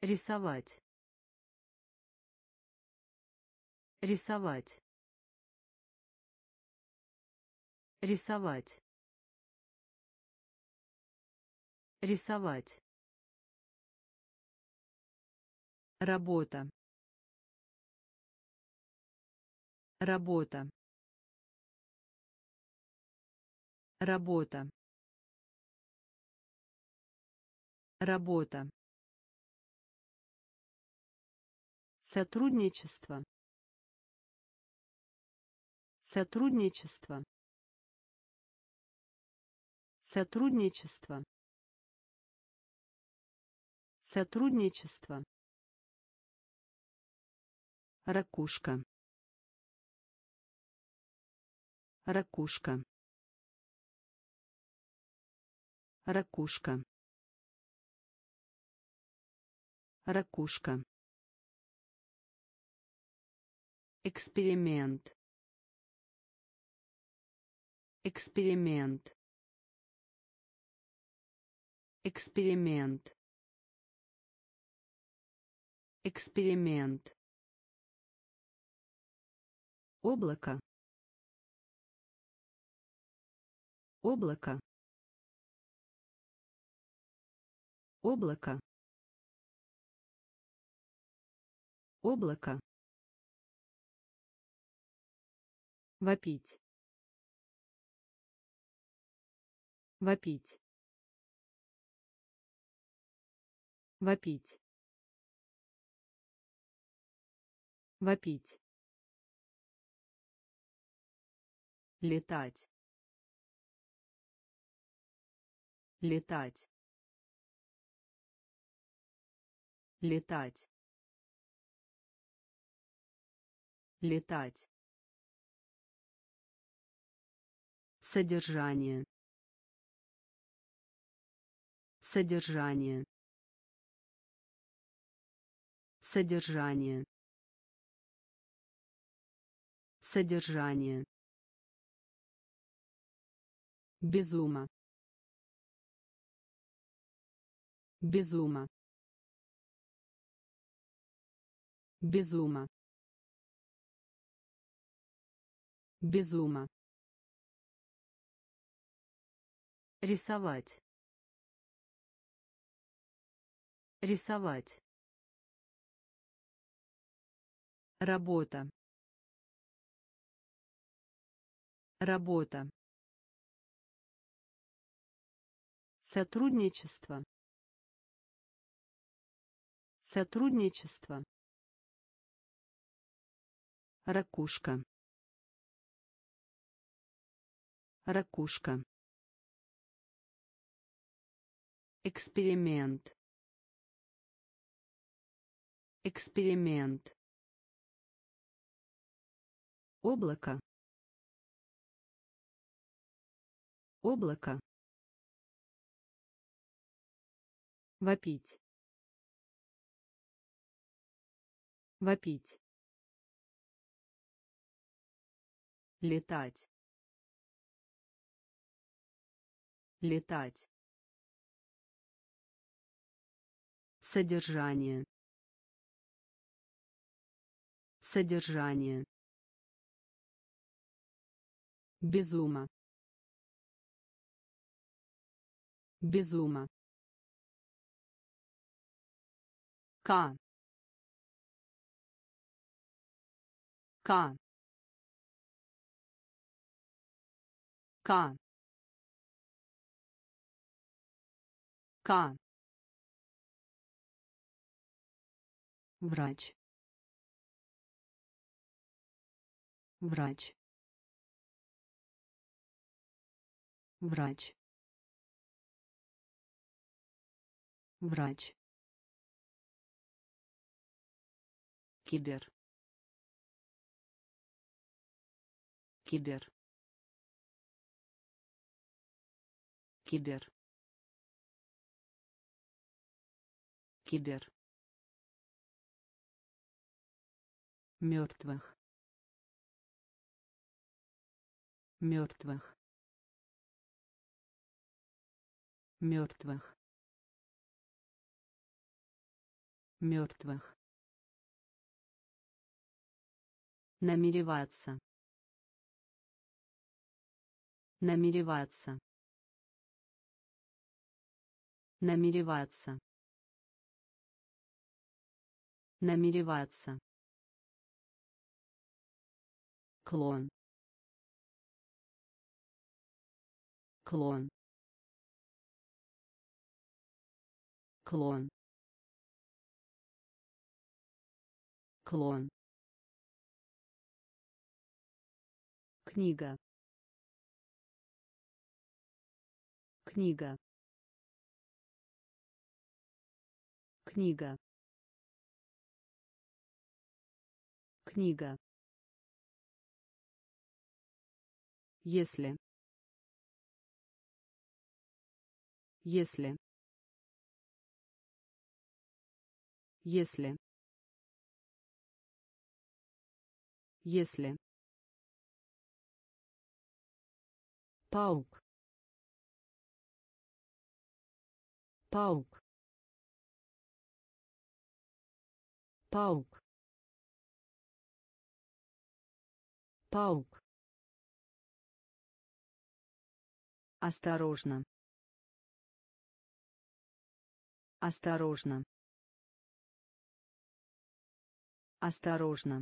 рисовать, рисовать, рисовать, рисовать, работа, работа, работа, работа, сотрудничество, сотрудничество, сотрудничество, сотрудничество, ракушка, ракушка, ракушка, ракушка, эксперимент, эксперимент, эксперимент, эксперимент, облако, облако, облако, облако, вопить, вопить, вопить, вопить, летать, летать, летать, летать, содержание, содержание, содержание, содержание, безума, безума, безума, безума, рисовать, рисовать, работа, работа, сотрудничество, сотрудничество, ракушка, ракушка, эксперимент, эксперимент, облако, облако, вопить, вопить, летать, летать, содержание, содержание, безума, безума, К, К, К, К, врач, врач, врач, врач, кибер, кибер, кибер, кибер, мертвых, мертвых, мертвых, мертвых, намереваться, намереваться, намереваться, намереваться, клон, клон, клон, клон, книга, книга, книга, книга. Если, если, если, если. Паук, паук, паук, паук. Осторожно, осторожно, осторожно,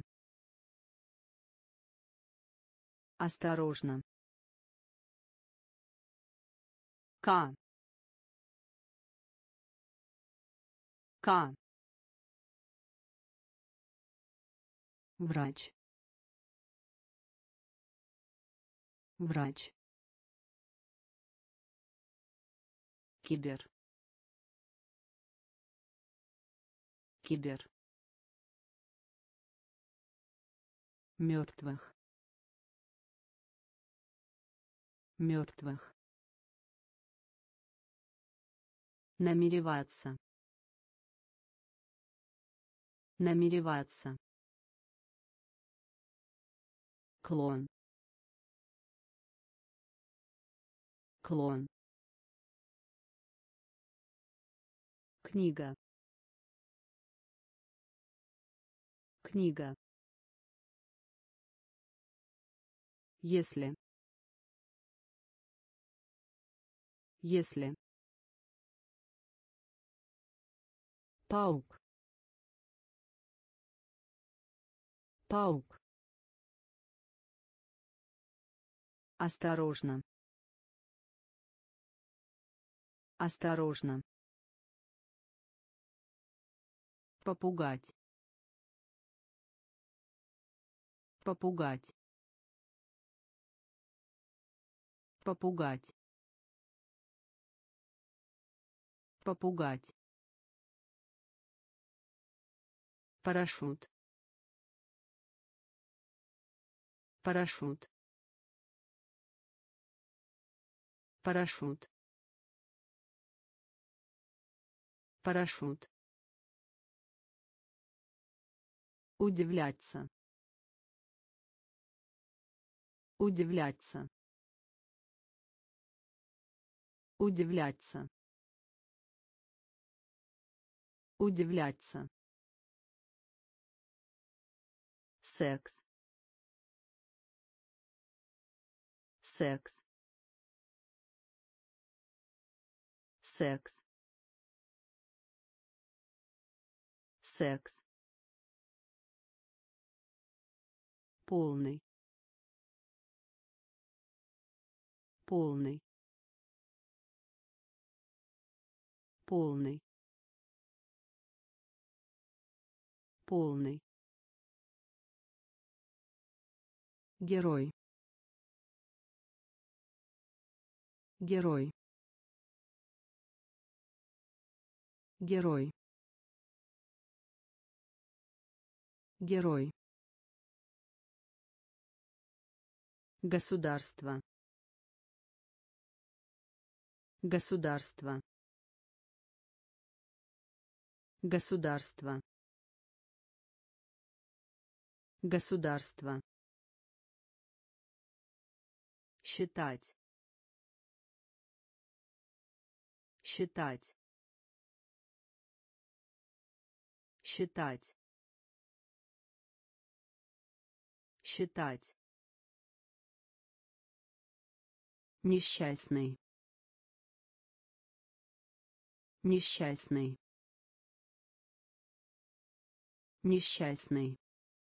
осторожно. К, К. Врач, врач. Кибер, кибер. Мертвых, мертвых. Намереваться, намереваться. Клон, клон. Книга, книга. Если, если. Паук, паук. Осторожно, осторожно. Попугать, попугать, попугать, попугать. Парашют, парашют, парашют, парашют. Удивляться, удивляться, удивляться, удивляться. Секс, секс, секс, секс. Полный, полный, полный, полный. Герой, герой, герой, герой. Государство, государство, государство, государство. Считать, считать. считать, считать, несчастный, несчастный, несчастный,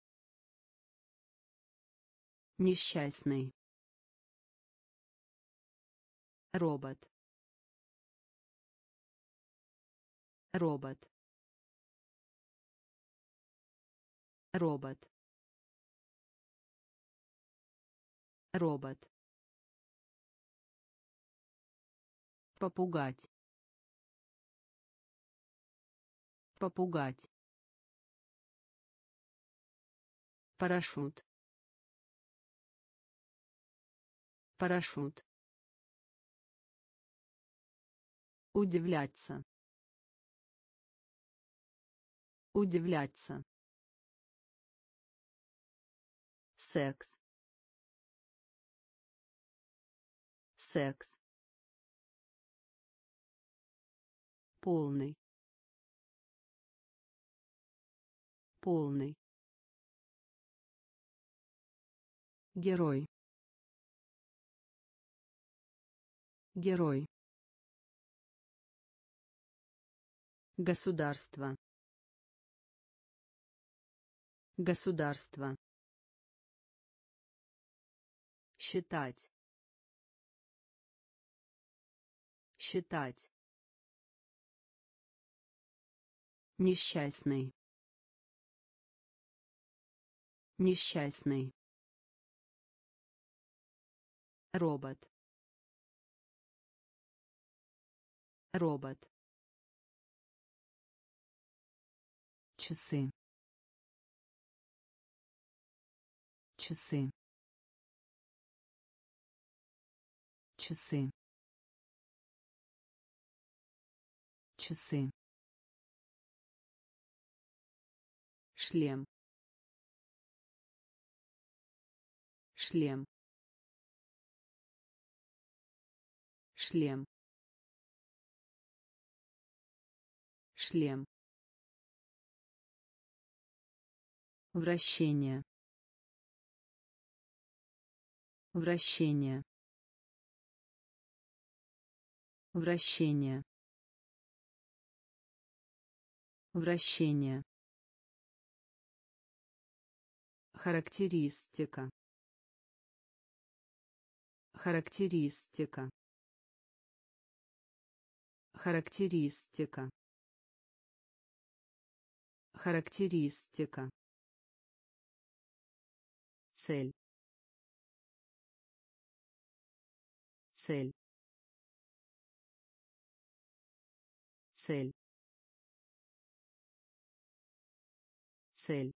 несчастный, робот, робот, робот, робот, попугать, попугать, парашют, парашют, удивляться, удивляться, секс, секс, полный, полный, герой, герой, государство, государство, считать, считать, несчастный, несчастный, робот, робот, часы, часы, часы, часы, шлем, шлем, шлем, шлем, вращение, вращение, вращение, вращение, характеристика, характеристика, характеристика, характеристика, цель, цель, цель, цель,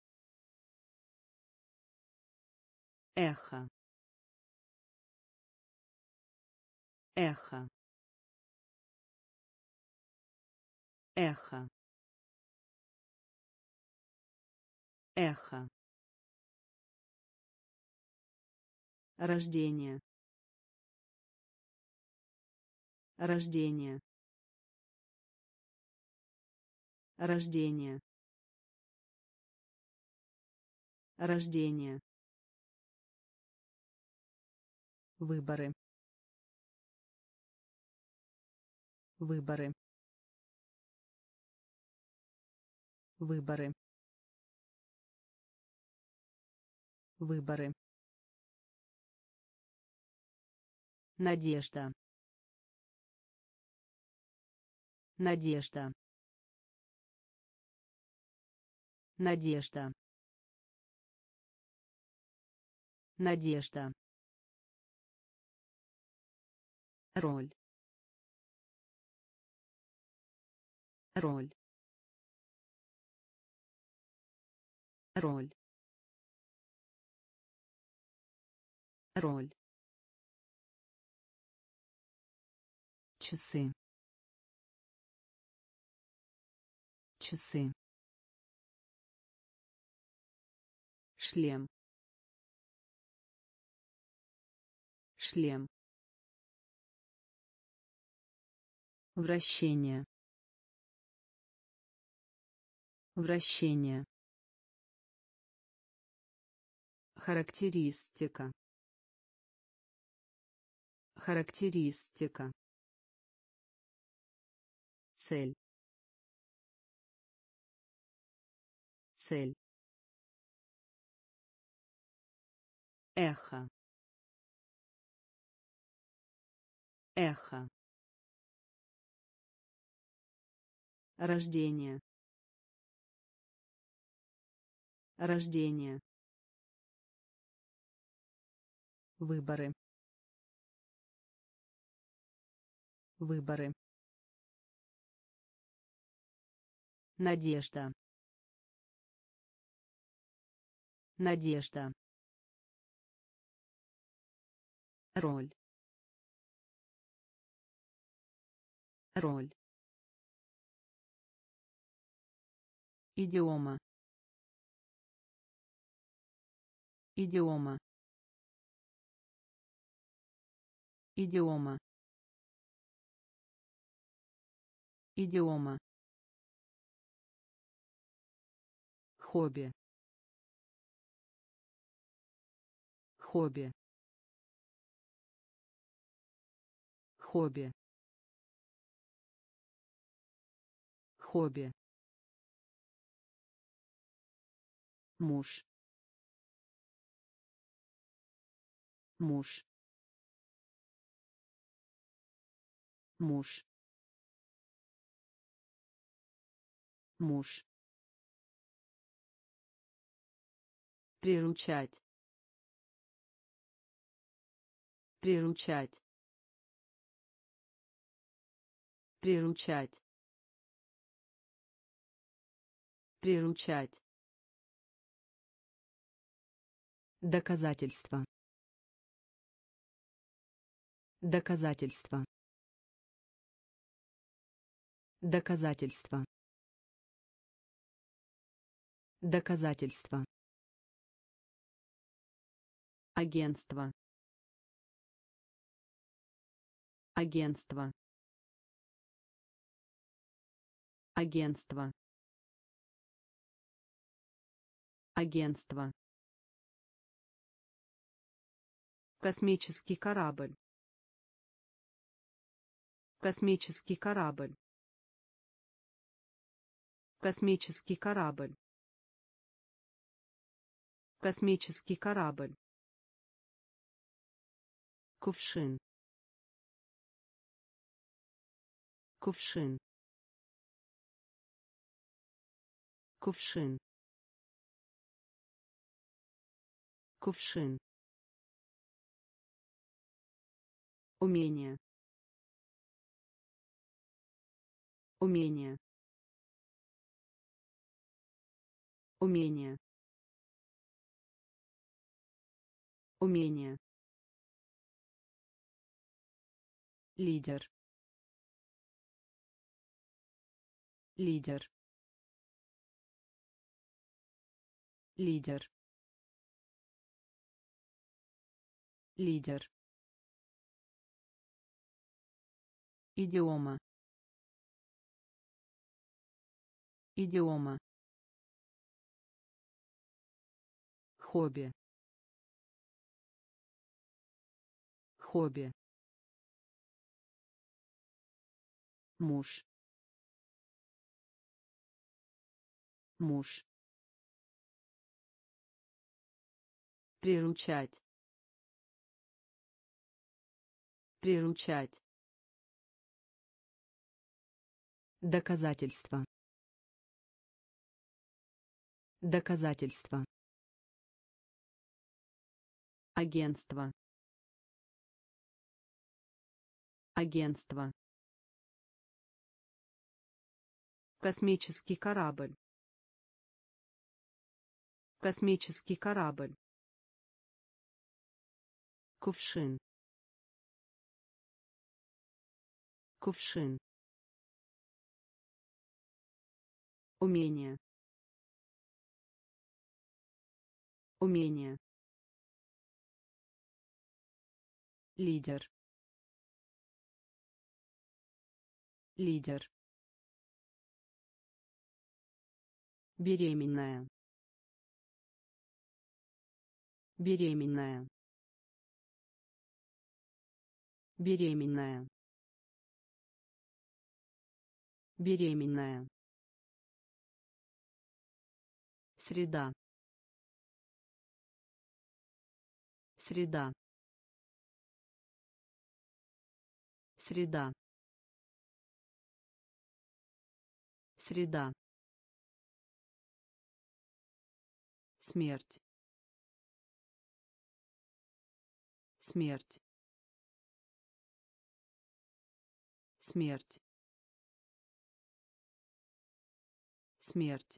эхо, эхо, эхо, эхо, рождение, рождение, рождение, рождение, выборы, выборы, выборы, выборы, надежда, надежда, надежда, надежда, роль, роль, роль, роль, часы, часы, шлем, шлем, вращение, Вращение. Характеристика. Характеристика. Цель. Цель. Эхо. Эхо. Рождение. Рождение. Выборы. Выборы. Надежда. Надежда. Роль. Роль. Идиома. Идиома. Идиома. Идиома. Хобби. Хобби. Хобби. Хобби. Муж. Муж. Муж. Муж. Приручать. Приручать. Приручать. Приручать. Доказательство. Доказательство. Доказательство. Доказательство. Агентство. Агентство. Агентство. Агентство. Космический корабль. Космический корабль. Космический корабль. Космический корабль. Кувшин. Кувшин. Кувшин. Кувшин. Умение. Умение. Умение. Умение. Лидер. Лидер. Лидер. Лидер. Идиома. Идиома. Хобби. Хобби. Муж. Муж. Приручать. Приручать. Доказательство. Доказательство. Агентство. Агентство. Космический корабль. Космический корабль. Кувшин. Кувшин. Умение. Умение. Лидер. Лидер. беременная, беременная, беременная, беременная, среда, среда, среда, среда, смерть, смерть, смерть, смерть,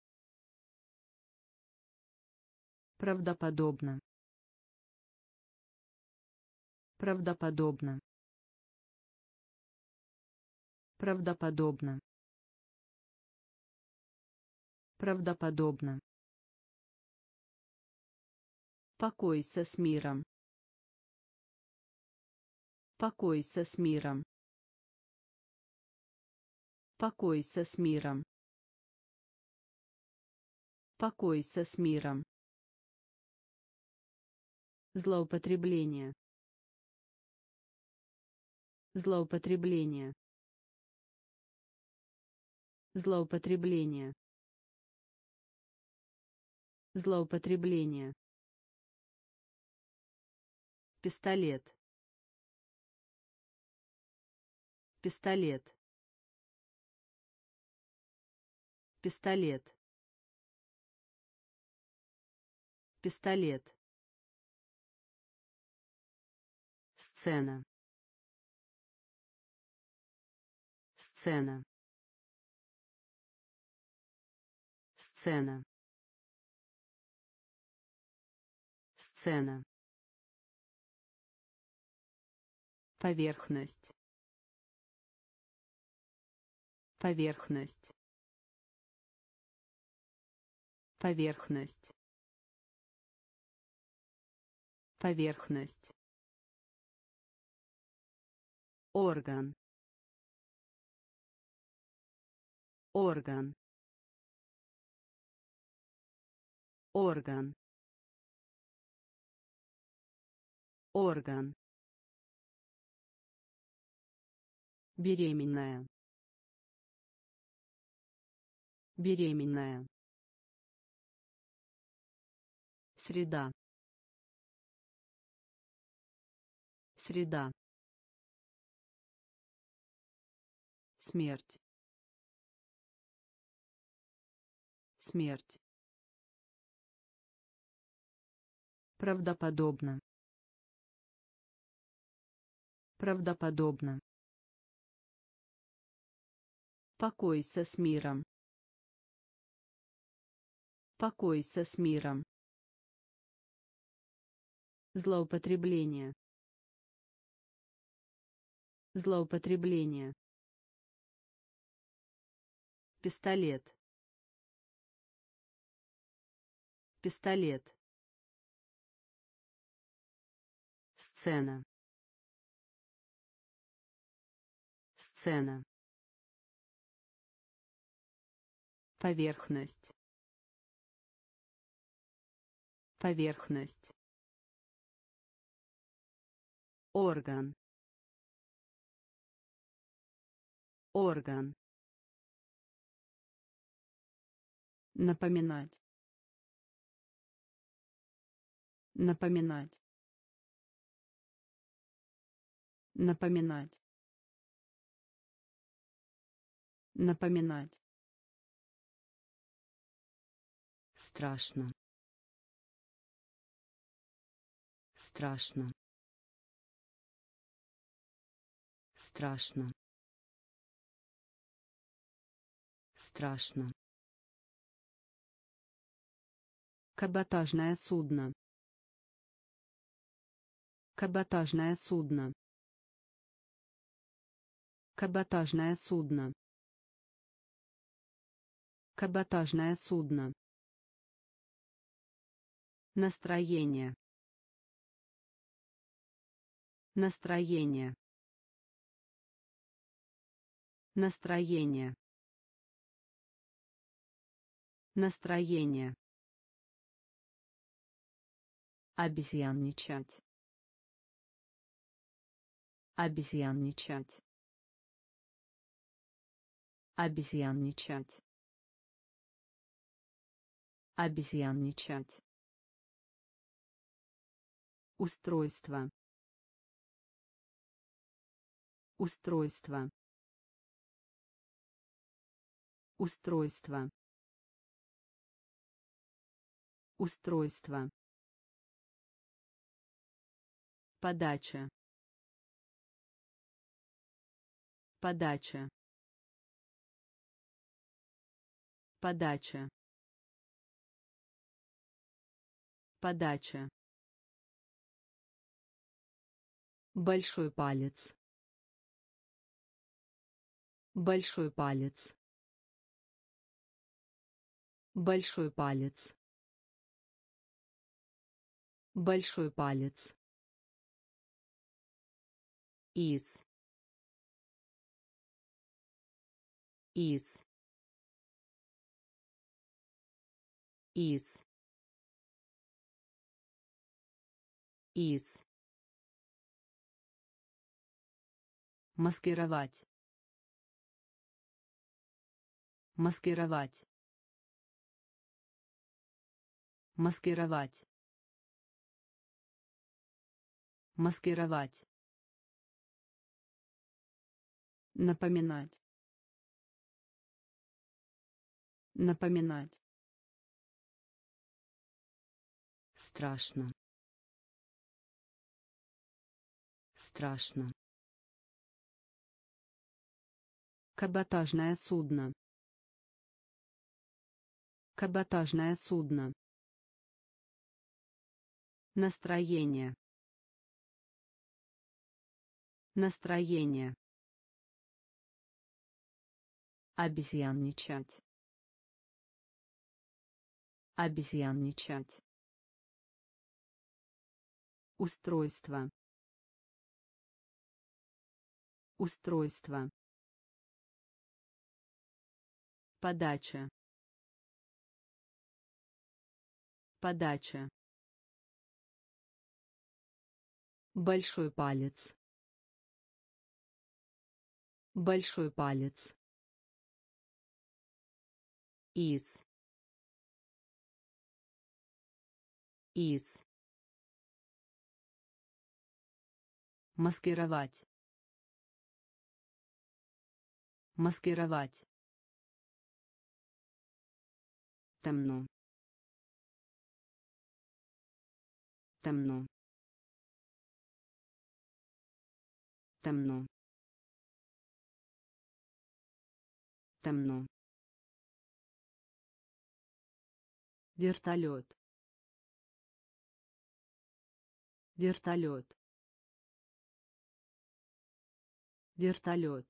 правдоподобно, правдоподобно, правдоподобно, правдоподобно, покойся с миром, покойся с миром, покойся с миром, покойся с миром, злоупотребление, злоупотребление, злоупотребление, злоупотребление, пистолет, пистолет, пистолет, пистолет, сцена, сцена, сцена, сцена, поверхность, поверхность, поверхность, поверхность, орган, орган, орган, орган, беременная, беременная, среда, среда, смерть, смерть, правдоподобно, правдоподобно, покойся с миром, покойся с миром, злоупотребление, злоупотребление, пистолет, пистолет, сцена, сцена, поверхность, поверхность, орган, орган, напоминать, напоминать, напоминать, напоминать, страшно, страшно, страшно, страшно, каботажное судно, каботажное судно, каботажное судно, каботажное судно, настроение, настроение, настроение, Настроение. Обезьянничать. Обезьянничать. Обезьянничать. Обезьянничать. Устройство. Устройство. Устройство. Устройство. Подача. Подача. Подача. Подача. Большой палец. Большой палец. Большой палец. Большой палец. Из. Из. Из. Из. Маскировать. Маскировать. Маскировать. Маскировать. Напоминать. Напоминать. Страшно. Страшно. Каботажное судно. Каботажное судно. Настроение. Настроение. Обезьянничать. Обезьянничать. Устройство. Устройство. Подача. Подача. Большой палец. Большой палец. Из. Из. Маскировать. Маскировать. Темно. Темно. Темно. Темно. Вертолет. Вертолет. Вертолет.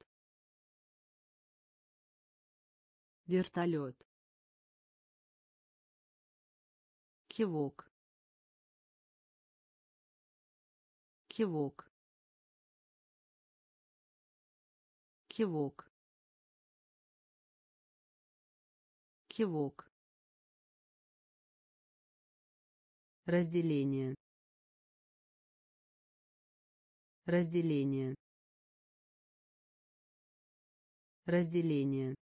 Вертолет. Кивок. Кивок. Кивок. Кивок. Разделение. Разделение. Разделение.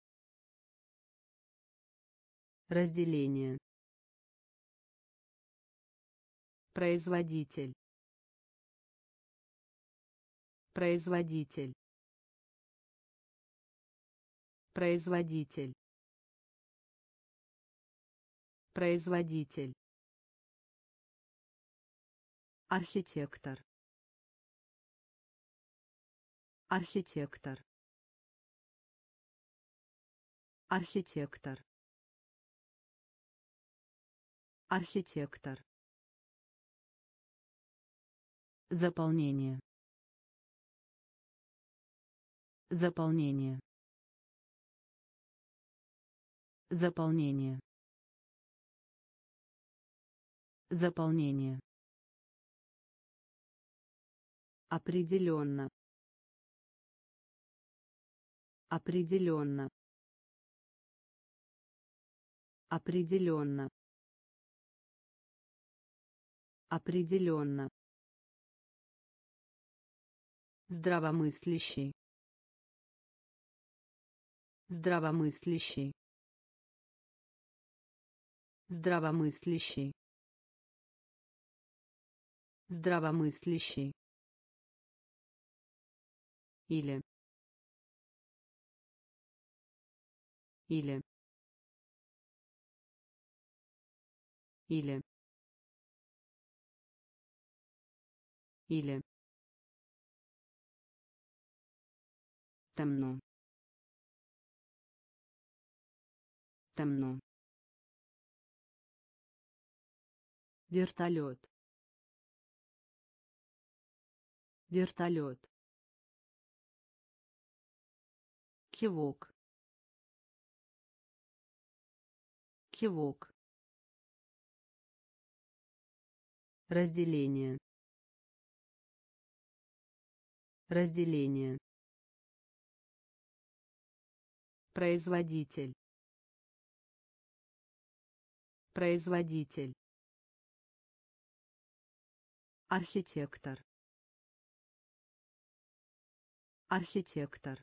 Разделение. Производитель. Производитель. Производитель. Производитель. Архитектор. Архитектор. Архитектор. Архитектор. Заполнение. Заполнение. Заполнение. Заполнение. Определенно. Определенно. Определенно. Определенно. Здравомыслящий. Здравомыслящий. Здравомыслящий. Здравомыслящий. Или. Или. Или. Или. Темно. Темно. Вертолет. Вертолет. Кивок. Кивок. Разделение. Разделение. Производитель. Производитель. Архитектор. Архитектор.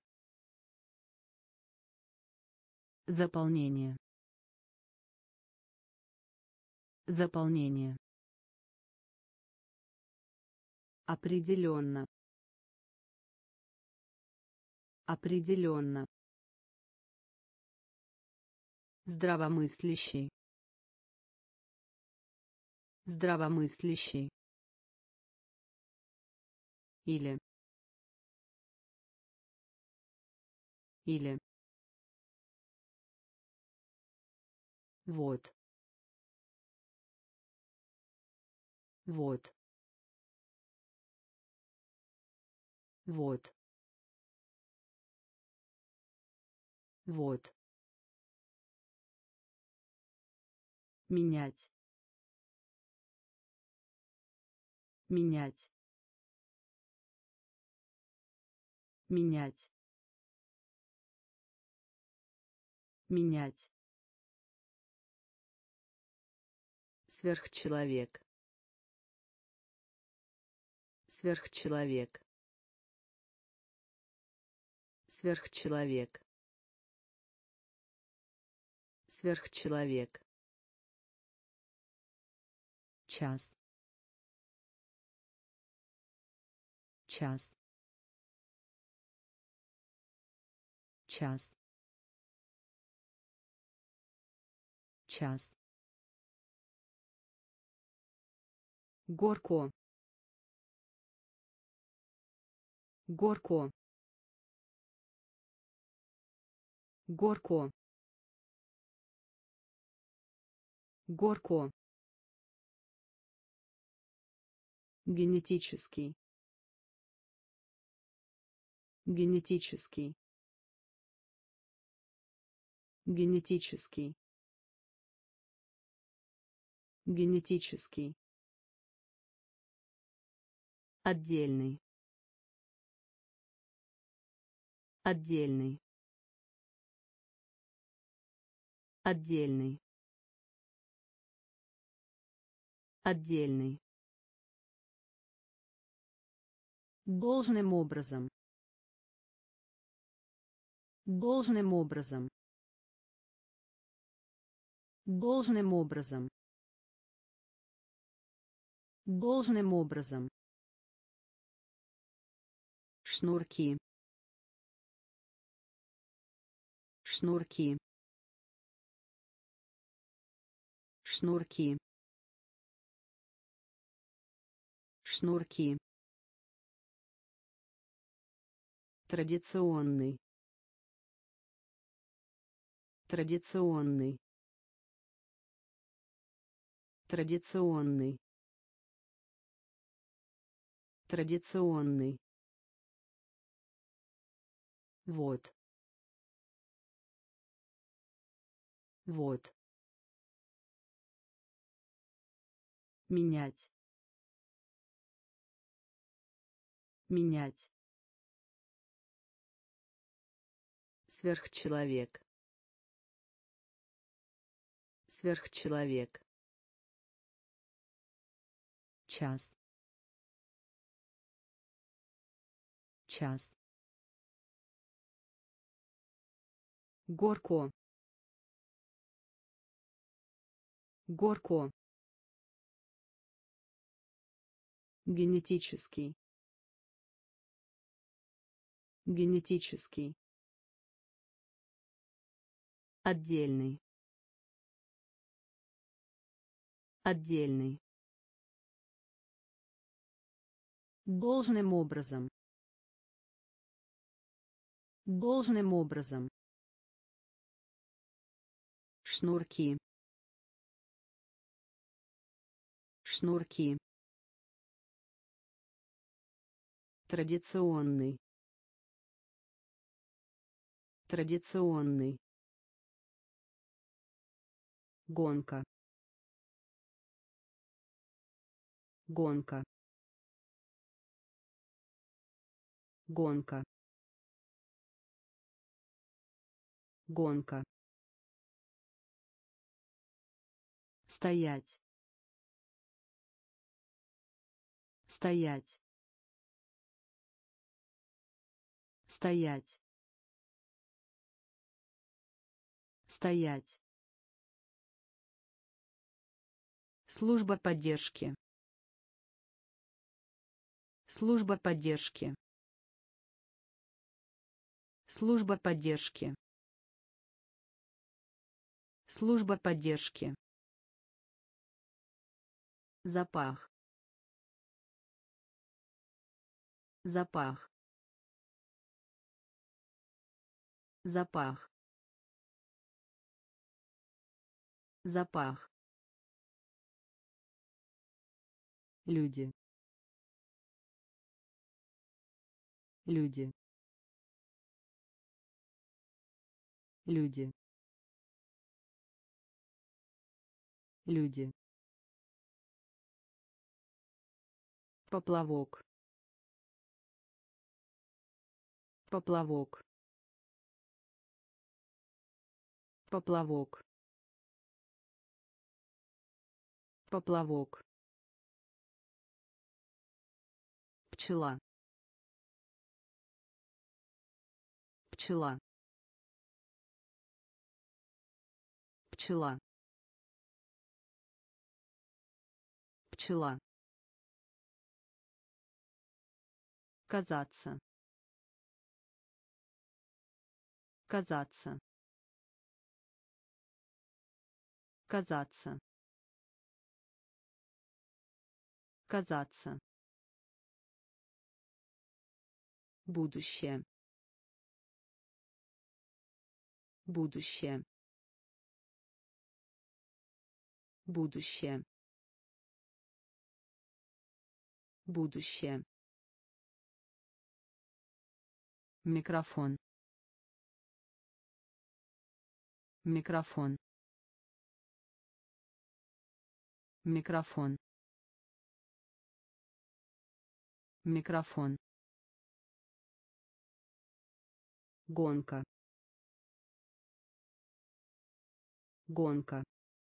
Заполнение. Заполнение. Определенно. Определенно. Здравомыслящий. Здравомыслящий. Или. Или. Вот. Вот. Вот. Вот. Менять. Менять. Менять. Менять. Сверхчеловек. Сверхчеловек. Сверхчеловек. Сверхчеловек. Час. Час. Час. Час. Горко. Горко. Горко. Горко. Генетический. Генетический. Генетический. Генетический. Отдельный. Отдельный. Отдельный. Отдельный. Должным образом. Должным образом. Должным образом. Должным образом. Шнурки. Шнурки. Шнурки. Шнурки. Традиционный. Традиционный. Традиционный. Традиционный. Вот. Вот. Менять. Менять. Сверхчеловек. Сверхчеловек. Час. Час. Горко. Горко. Генетический. Генетический. Отдельный. Отдельный. Должным образом. Должным образом. Шнурки. Шнурки. Традиционный. Традиционный. Гонка. Гонка. Гонка. Гонка. Стоять. Стоять. Стоять. Стоять. Служба поддержки. Служба поддержки. Служба поддержки. Служба поддержки. Запах. Запах. Запах. Запах. Люди. Люди. Люди. Люди. Поплавок. Поплавок. Поплавок. Поплавок. Пчела. Пчела. Пчела. Пчела. Казаться. Казаться. Казаться. Казаться. Будущее. Будущее. Будущее. Будущее. Микрофон. Микрофон. Микрофон. Микрофон. Гонка. Гонка.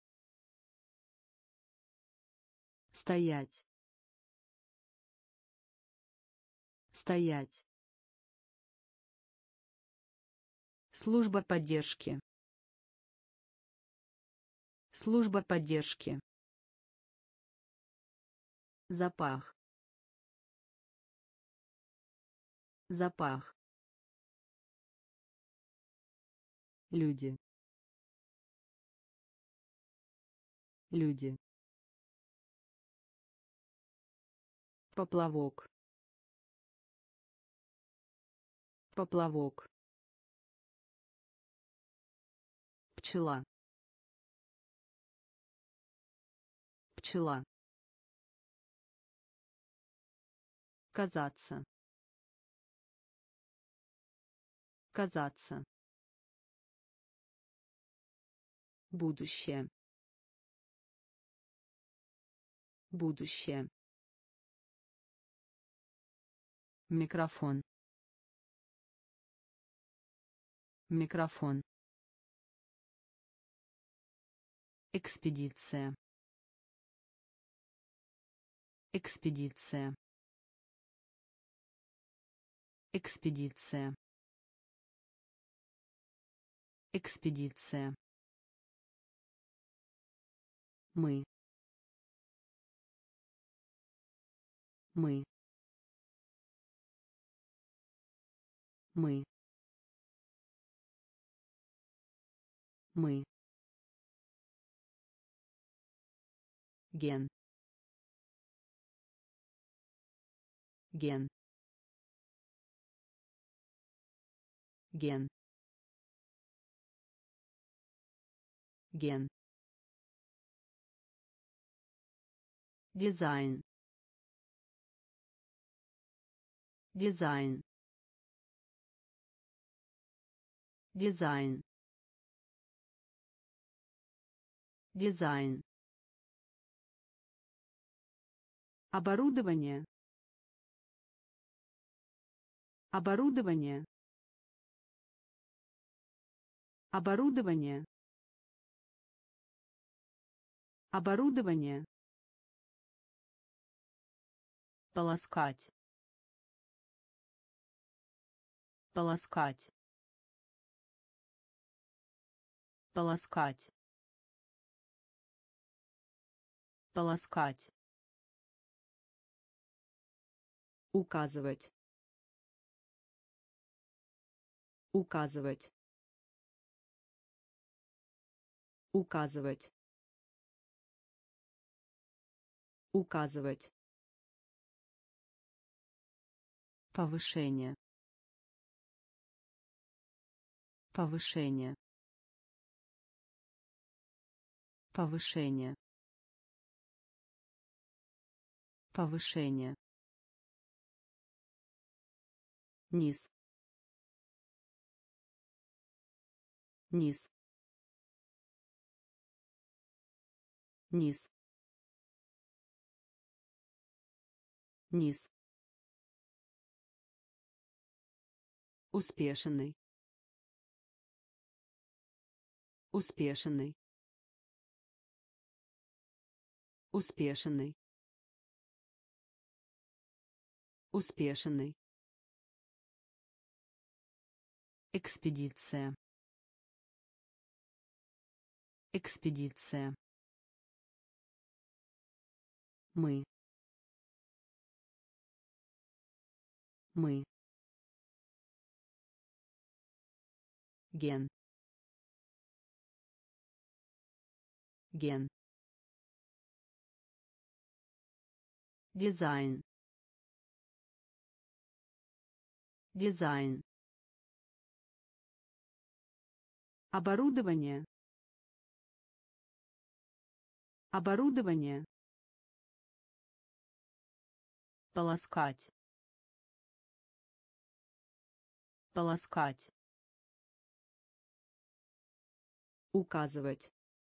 Стоять. Стоять. Служба поддержки. Служба поддержки. Запах. Запах. Люди. Люди. Поплавок. Поплавок. Пчела. Пчела. Казаться. Казаться. Будущее. Будущее. Микрофон. Микрофон. Экспедиция. Экспедиция. Экспедиция. Экспедиция. Мы. Мы. Мы. Мы. Ген. Ген. Ген. Ген. Дизайн. Дизайн. Дизайн. Дизайн. Оборудование. Оборудование. Оборудование. Оборудование. Полоскать. Полоскать. Полоскать. Полоскать. Указывать. Указывать. Указывать. Указывать. Повышение. Повышение. Повышение. Повышение. Низ. Низ. Низ. Низ. Успешный. Успешный. Успешный. Успешный. Экспедиция. Экспедиция. Мы. Мы. Ген. Ген. Дизайн. Дизайн. Оборудование. Оборудование. Полоскать. Полоскать. Указывать.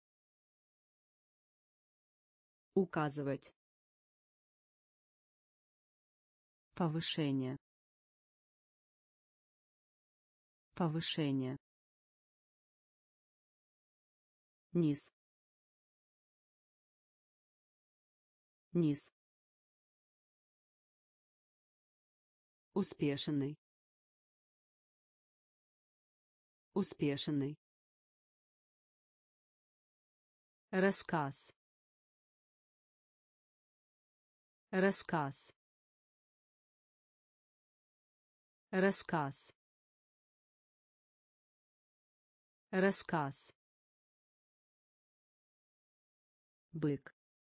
Указывать. Повышение. Повышение. Низ. Низ. Успешный. Успешный. Рассказ. Рассказ. Рассказ. Рассказ. Бык.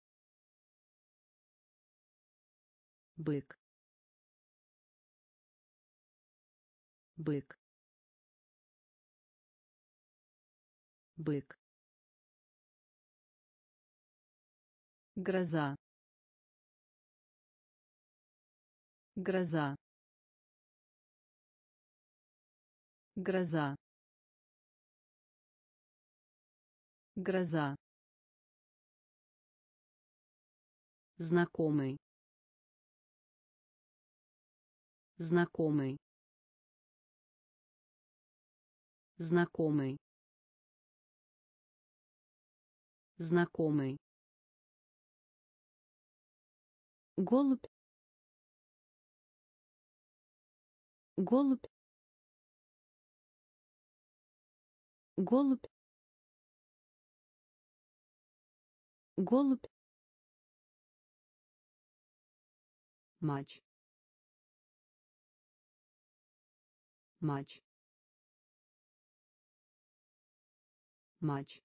Бык. Бык. Бык. Гроза. Гроза. Гроза. Гроза. Знакомый. Знакомый. Знакомый. знакомый, голубь, голубь, голубь, голубь, матч, матч, матч,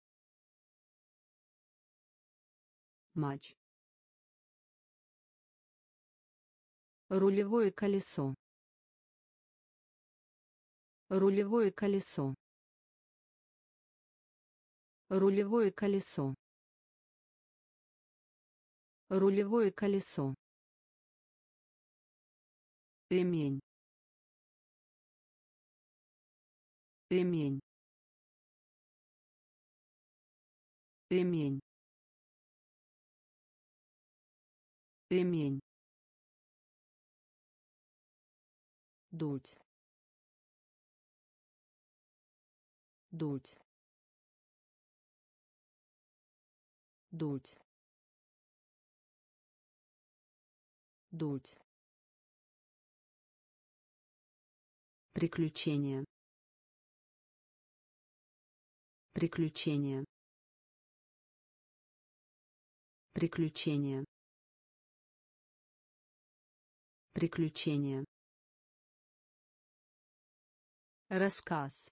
матч, рулевое колесо, рулевое колесо, рулевое колесо, рулевое колесо, ремень, ремень, ремень, ремень, дуть, дуть, дуть, дуть, приключения, приключения, приключения, приключения, рассказ,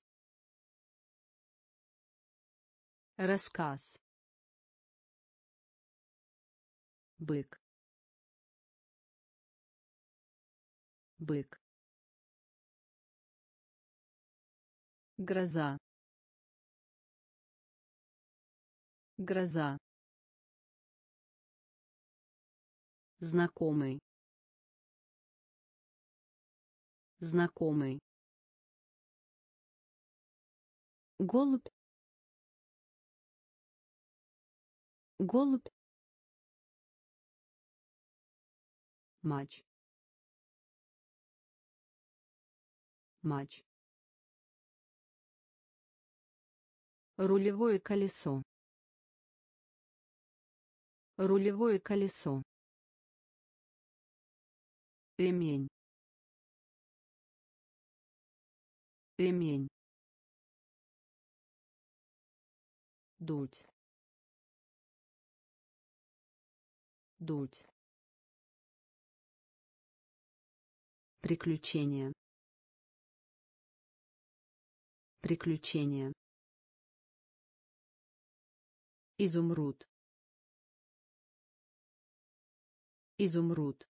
рассказ, бык, бык, гроза, гроза, знакомый, знакомый, голубь, голубь, матч, матч, рулевое колесо, рулевое колесо, ремень, ремень, дуть, дуть, приключения, приключения, изумруд, изумруд,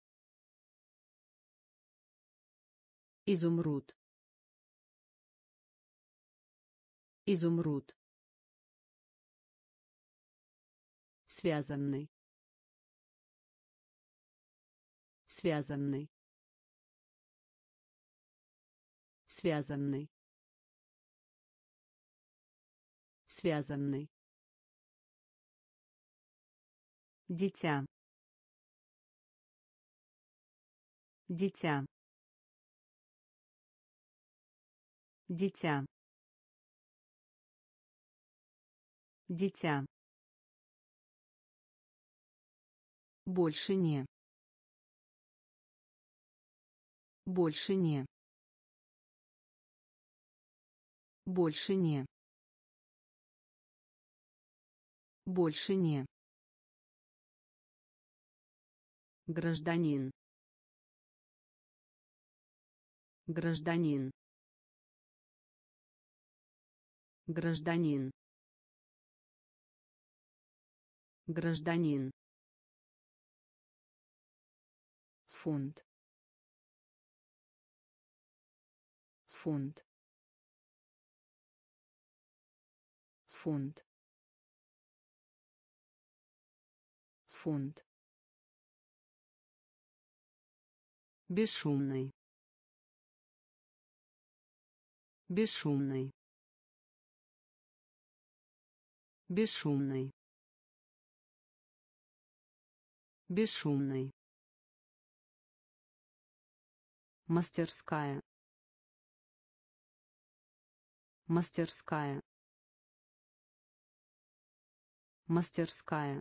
изумруд, изумруд, связанный, связанный, связанный, связанный, дитя, дитя, дитя, дитя, больше не, больше не, больше не, больше не, гражданин, гражданин, гражданин, гражданин, фунт, фунт, фунт, фунт, бесшумный, бесшумный, бесшумный, бесшумный, мастерская, мастерская, мастерская,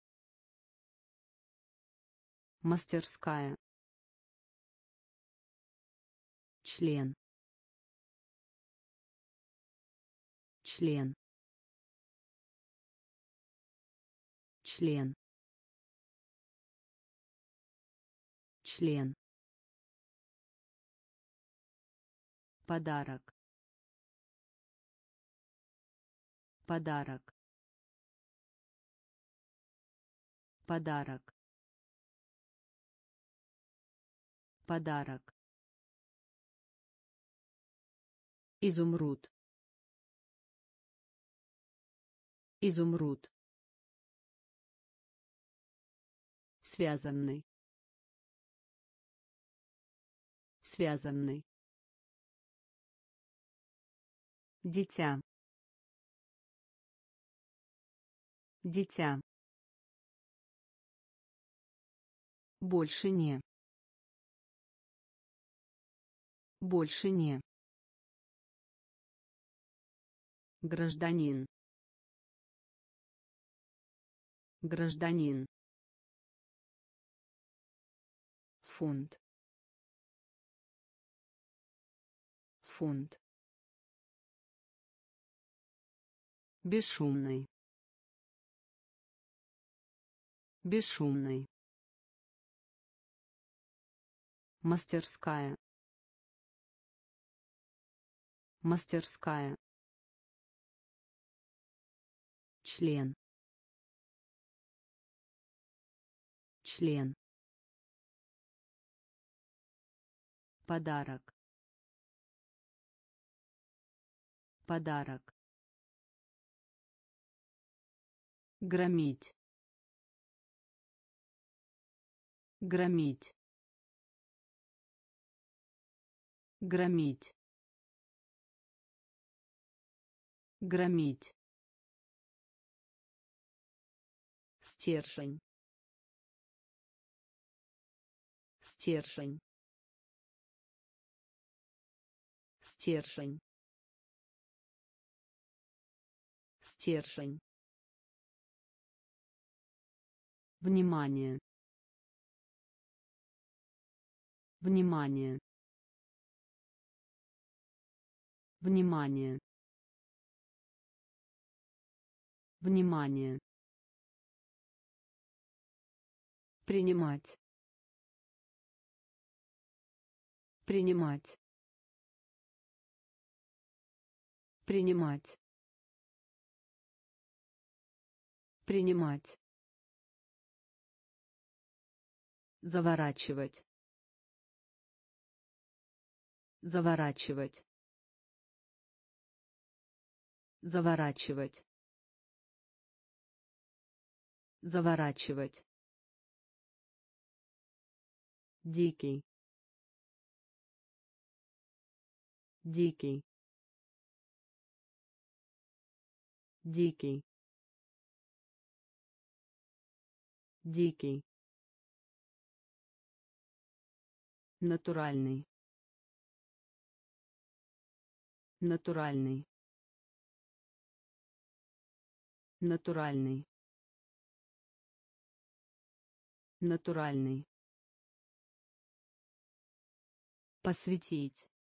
мастерская, член, член, член, член, подарок, подарок, подарок, подарок, изумруд, изумруд, связанный, связанный, дитя, дитя, больше не, больше не, гражданин, гражданин, фунт, фунт, бесшумный, бесшумный, мастерская, мастерская, член, член, подарок, подарок, громить, громить, громить, громить, стержень, стержень, стержень, стержень, внимание, внимание, внимание, внимание, принимать, принимать, принимать, принимать, заворачивать, заворачивать, заворачивать, заворачивать, дикий, дикий, дикий, дикий, натуральный, натуральный, натуральный, натуральный, посвятить,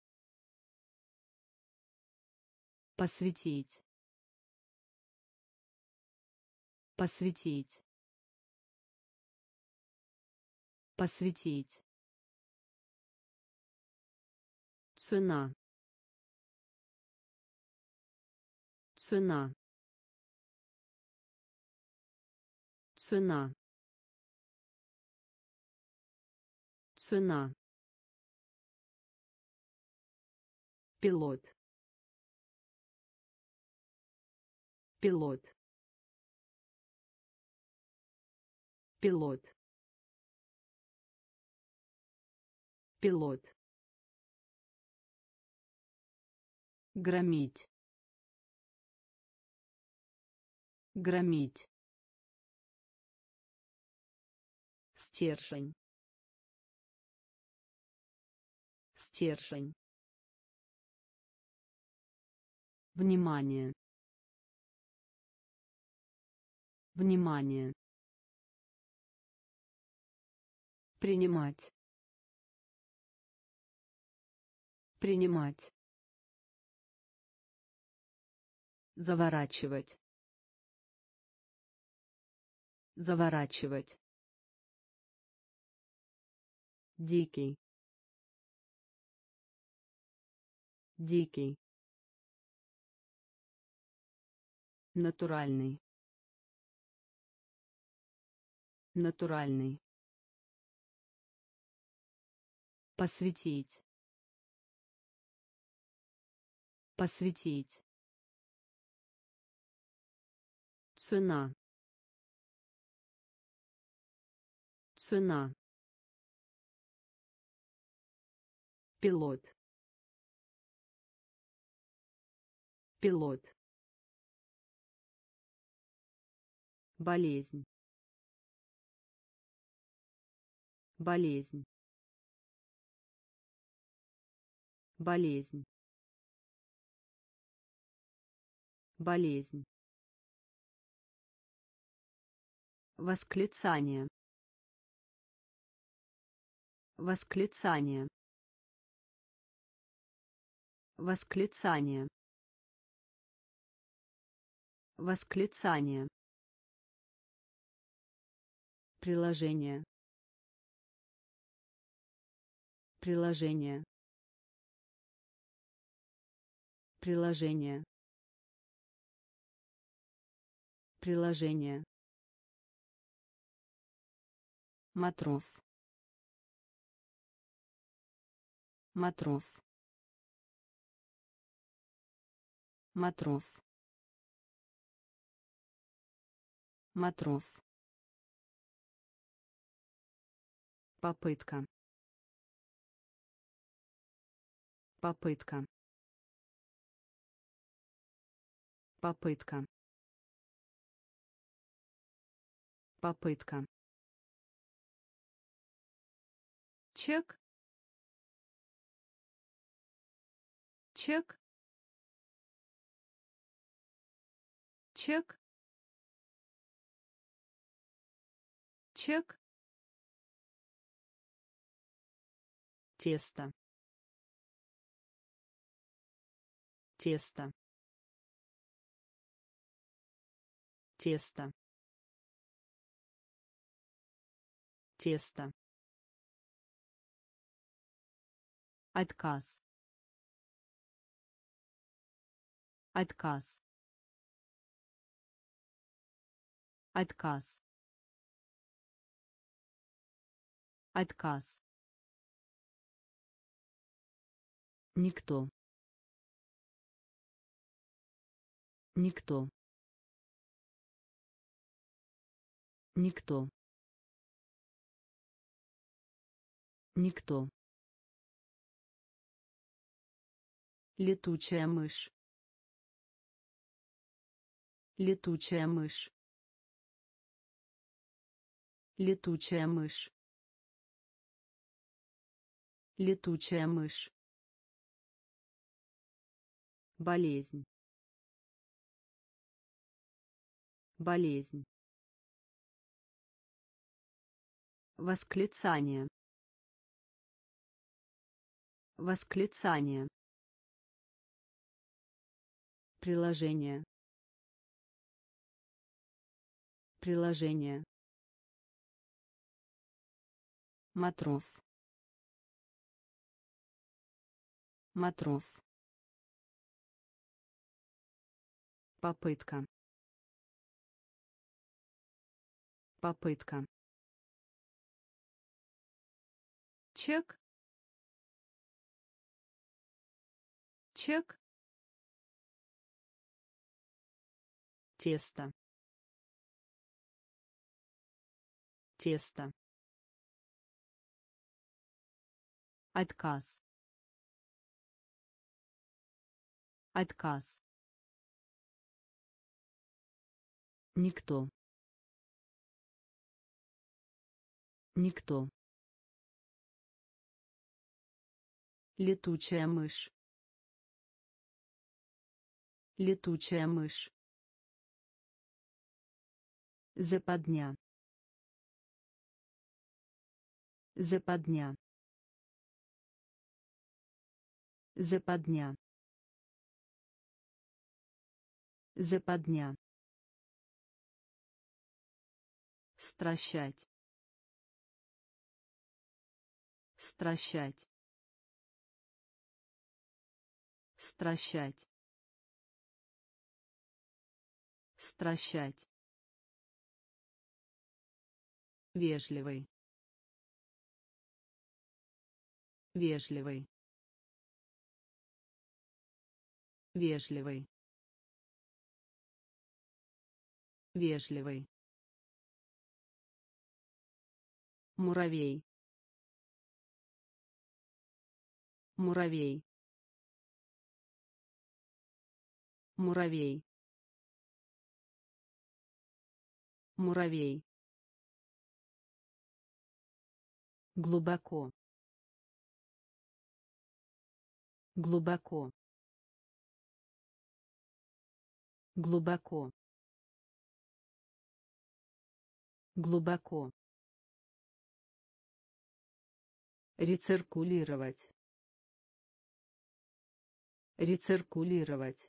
посвятить, посвятить, посвятить, цена, цена, цена, цена, пилот, пилот, пилот, пилот, громить, громить, стержень, стержень, внимание, Внимание. Принимать. Принимать. Заворачивать. Заворачивать. Дикий. Дикий. Натуральный. Натуральный. Посвятить. Посвятить. Цена. Цена. Пилот. Пилот. Болезнь. Болезнь. Болезнь. Болезнь. Восклицание. Восклицание. Восклицание. Восклицание. Приложение. Приложение. Приложение. Приложение. Матрос. Матрос. Матрос. Матрос. Попытка. Попытка. Попытка. Попытка. Чек. Чек. Чек. Чек. Тесто. Тесто. Тесто. Тесто. Отказ. Отказ. Отказ. Отказ. Никто. Никто. Никто. Никто. Летучая мышь. Летучая мышь. Летучая мышь. Летучая мышь. Болезнь. Болезнь. Восклицание. Восклицание. Приложение. Приложение. Матрос. Матрос. Попытка. Попытка. Чек. Чек. Тесто. Тесто. Отказ. Отказ. Никто. Никто. Летучая мышь. Летучая мышь. Западня. Западня. Западня. Западня. Стращать. Стращать. Стращать. Стращать. Вежливый. Вежливый. Вежливый. Вежливый. Муравей. Муравей. Муравей. Муравей. Глубоко. Глубоко. Глубоко. Глубоко. Рециркулировать. Рециркулировать.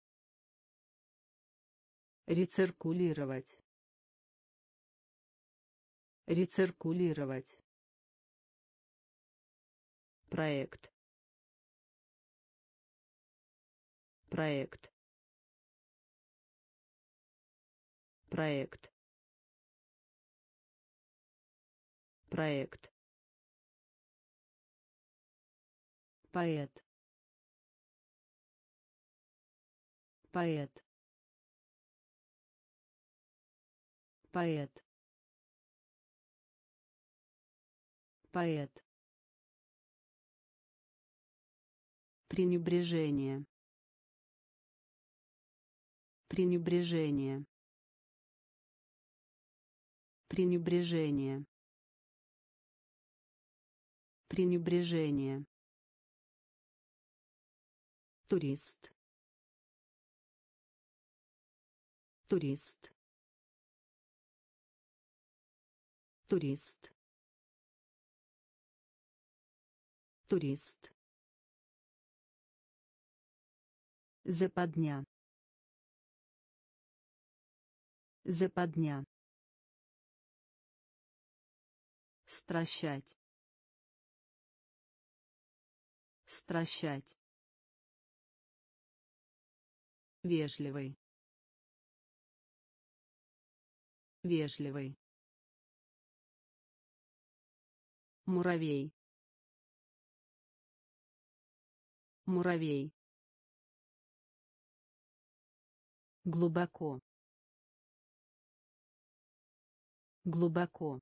Рециркулировать. Рециркулировать. Проект. Проект. Проект. Проект. Поэт. Поэт. Поэт. Поэт. Пренебрежение. Пренебрежение. Пренебрежение. Пренебрежение. Турист. Турист. Турист. Турист. Западня. Западня. Стращать. Стращать. Вежливый. Вежливый. Муравей. Муравей. Глубоко. Глубоко.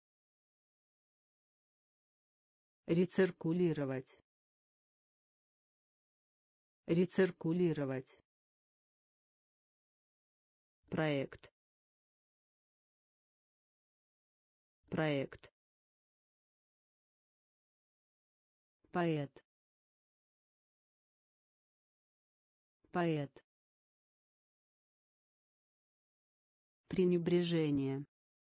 Рециркулировать. Рециркулировать. Проект. Проект. Поэт. Поэт. Пренебрежение.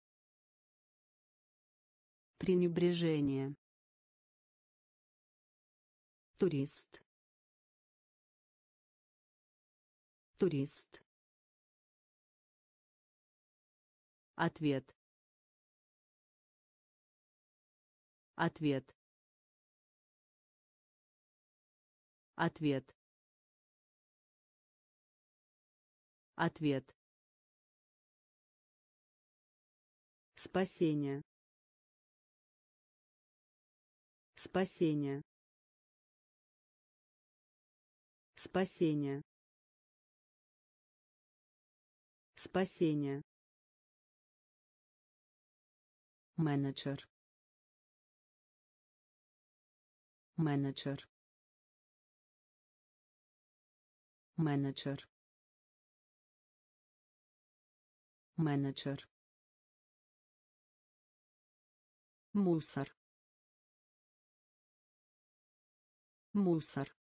Пренебрежение. Турист. Турист. Ответ. Ответ. Ответ. Ответ. Спасение. Спасение. Спасение. Спасение. Менеджер. Менеджер. Менеджер. Менеджер. Мусор. Мусор.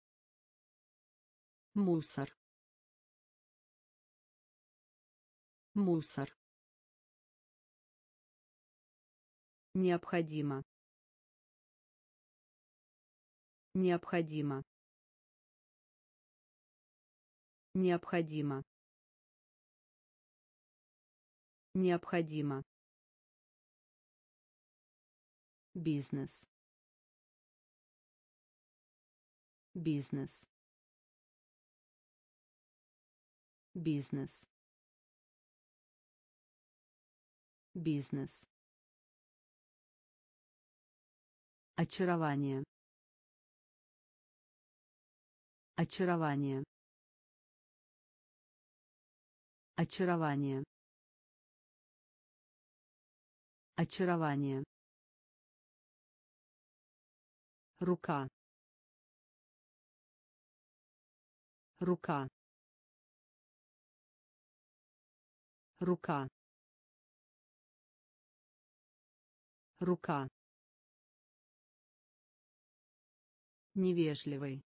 Мусор. Мусор. Необходимо. Необходимо. Необходимо. Необходимо. Бизнес. Бизнес. Бизнес. Бизнес. Очарование. Очарование. Очарование. Очарование. Рука. Рука. Рука. Рука. Невежливый.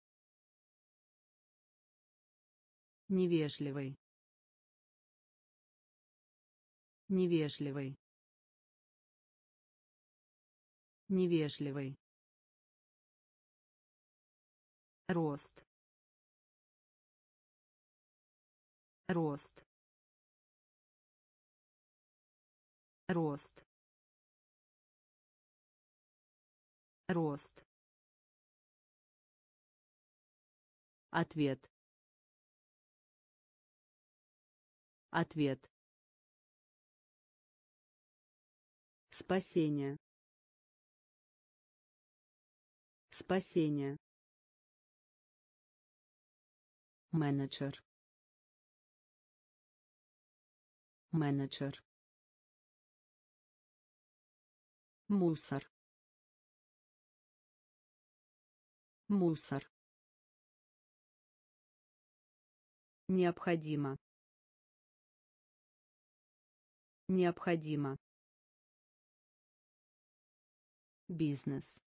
Невежливый. Невежливый. Невежливый. Рост. Рост. Рост. Рост. Ответ. Ответ. Спасение. Спасение. Менеджер. Менеджер. Мусор. Мусор. Необходимо. Необходимо. Бизнес.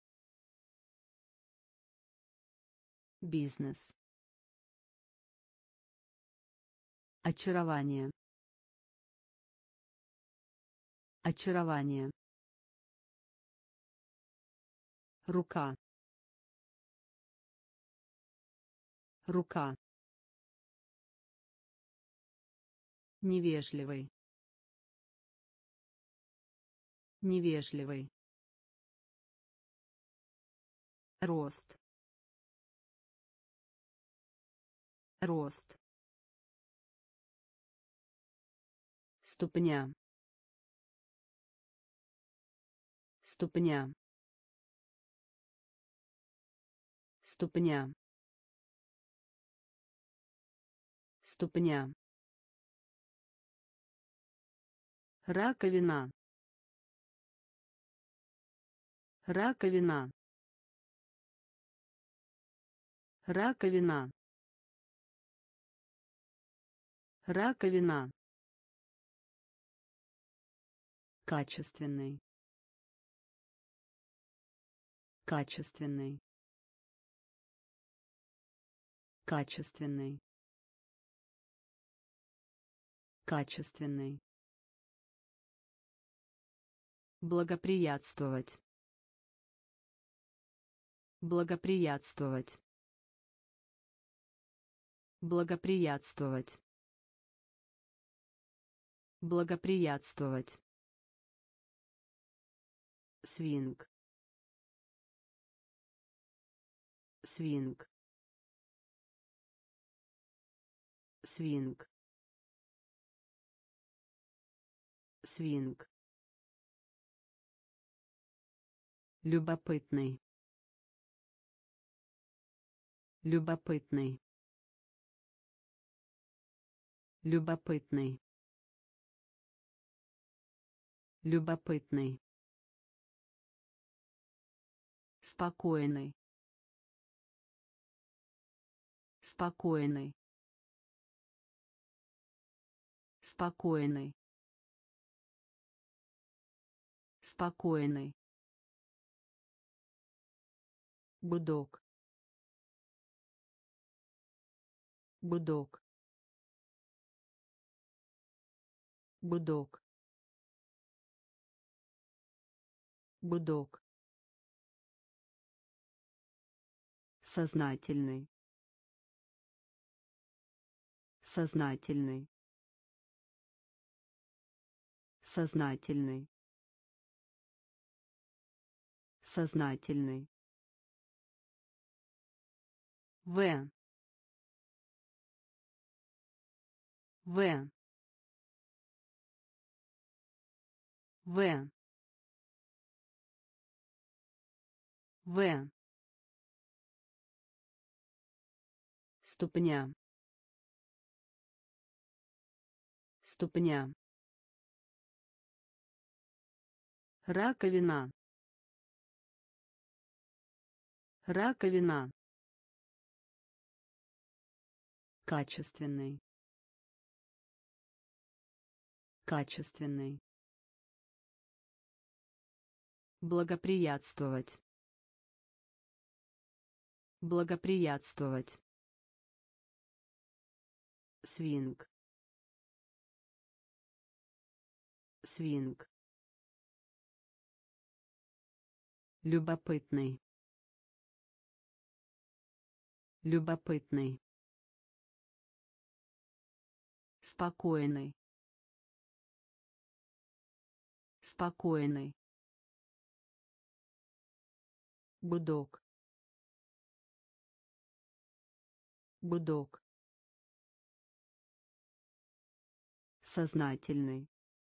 Бизнес. Очарование. Очарование. Рука. Рука. Невежливый. Невежливый. Рост. Рост. Ступня. Ступня. Ступня. Ступня. Раковина. Раковина. Раковина. Раковина. Качественный. Качественный. Качественный. Качественный. Благоприятствовать. Благоприятствовать. Благоприятствовать. Благоприятствовать. Свинг. Свинг. Свинг. Свинг. Любопытный. Любопытный. Любопытный. Любопытный. Спокойный. Спокойный. Спокойный. Спокойный. Гудок. Гудок. Гудок. Гудок. Сознательный. Сознательный. Сознательный. Сознательный. В. В. В. В. Ступня. Ступня. Раковина. Раковина. Качественный. Качественный. Благоприятствовать. Благоприятствовать. Свинг. Свинг. Любопытный. Любопытный. Спокойный. Спокойный. Гудок. Гудок. Сознательный.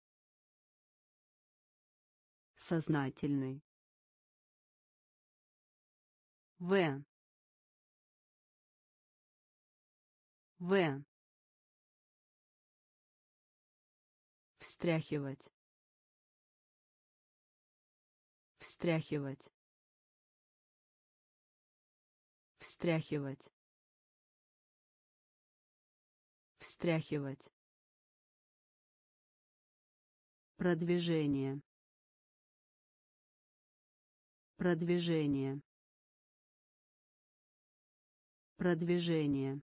Сознательный. В. В. Встряхивать. Встряхивать. Встряхивать. Встряхивать. Продвижение. Продвижение. Продвижение.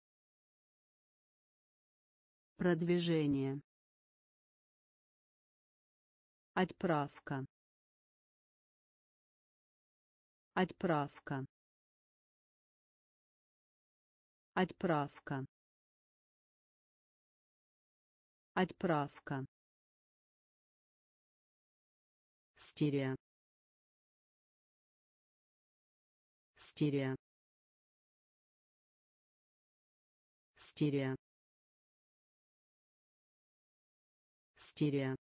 Продвижение. Отправка. Отправка. Отправка. Отправка. Стерео. Стерео. Стерео. Стерео.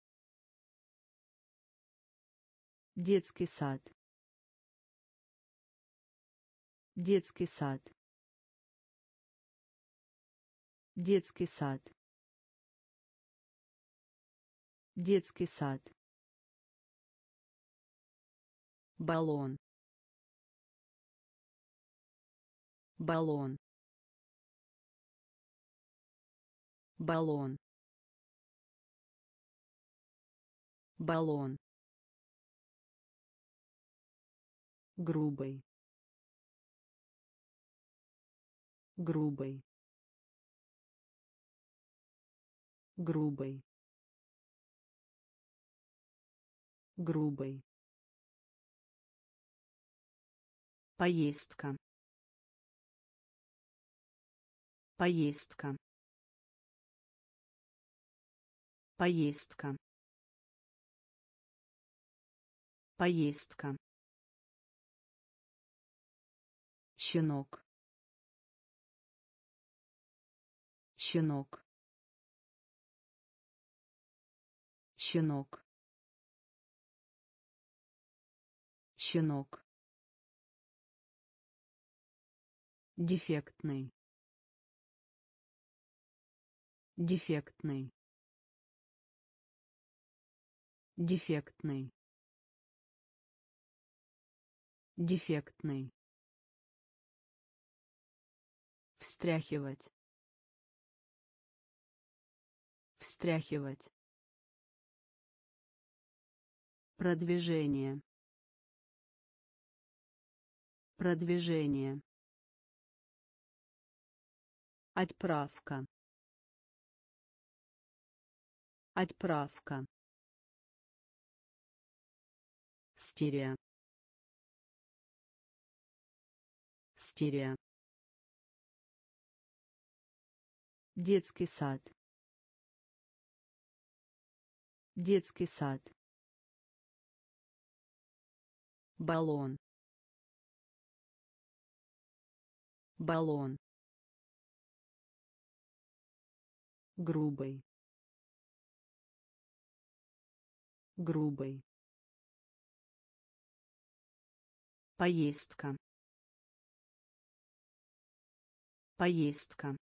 Детский сад. Детский сад. Детский сад. Детский сад. Баллон. Баллон. Баллон. Баллон. Грубый. Грубый. Грубый. Грубый. Поездка. Поездка. Поездка. Поездка. Щенок. Щенок. Щенок. Щенок. Дефектный. Дефектный. Дефектный. Дефектный. Встряхивать. Встряхивать. Продвижение. Продвижение. Отправка. Отправка. Стерео. Стерео. Детский сад. Детский сад. Баллон. Баллон. Грубый. Грубый. Поездка. Поездка.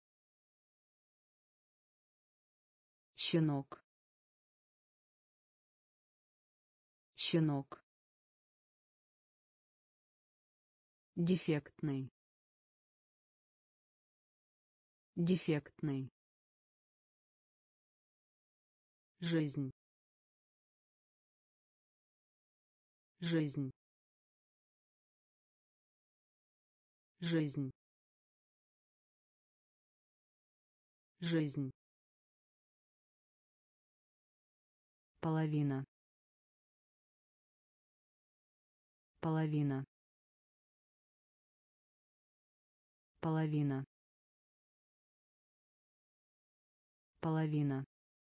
Щенок. Щенок. Дефектный. Дефектный. Жизнь. Жизнь. Жизнь. Жизнь. Половина. Половина. Половина. Половина.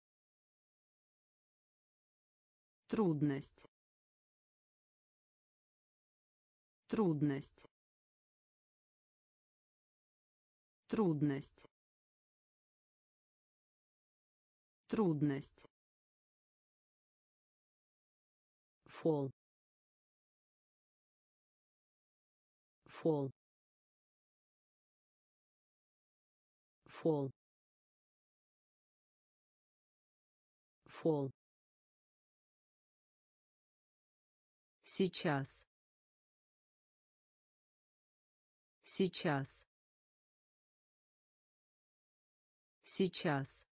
Трудность. Трудность. Трудность. Трудность. Фол. Фол. Фол. Фол. Сейчас. Сейчас. Сейчас.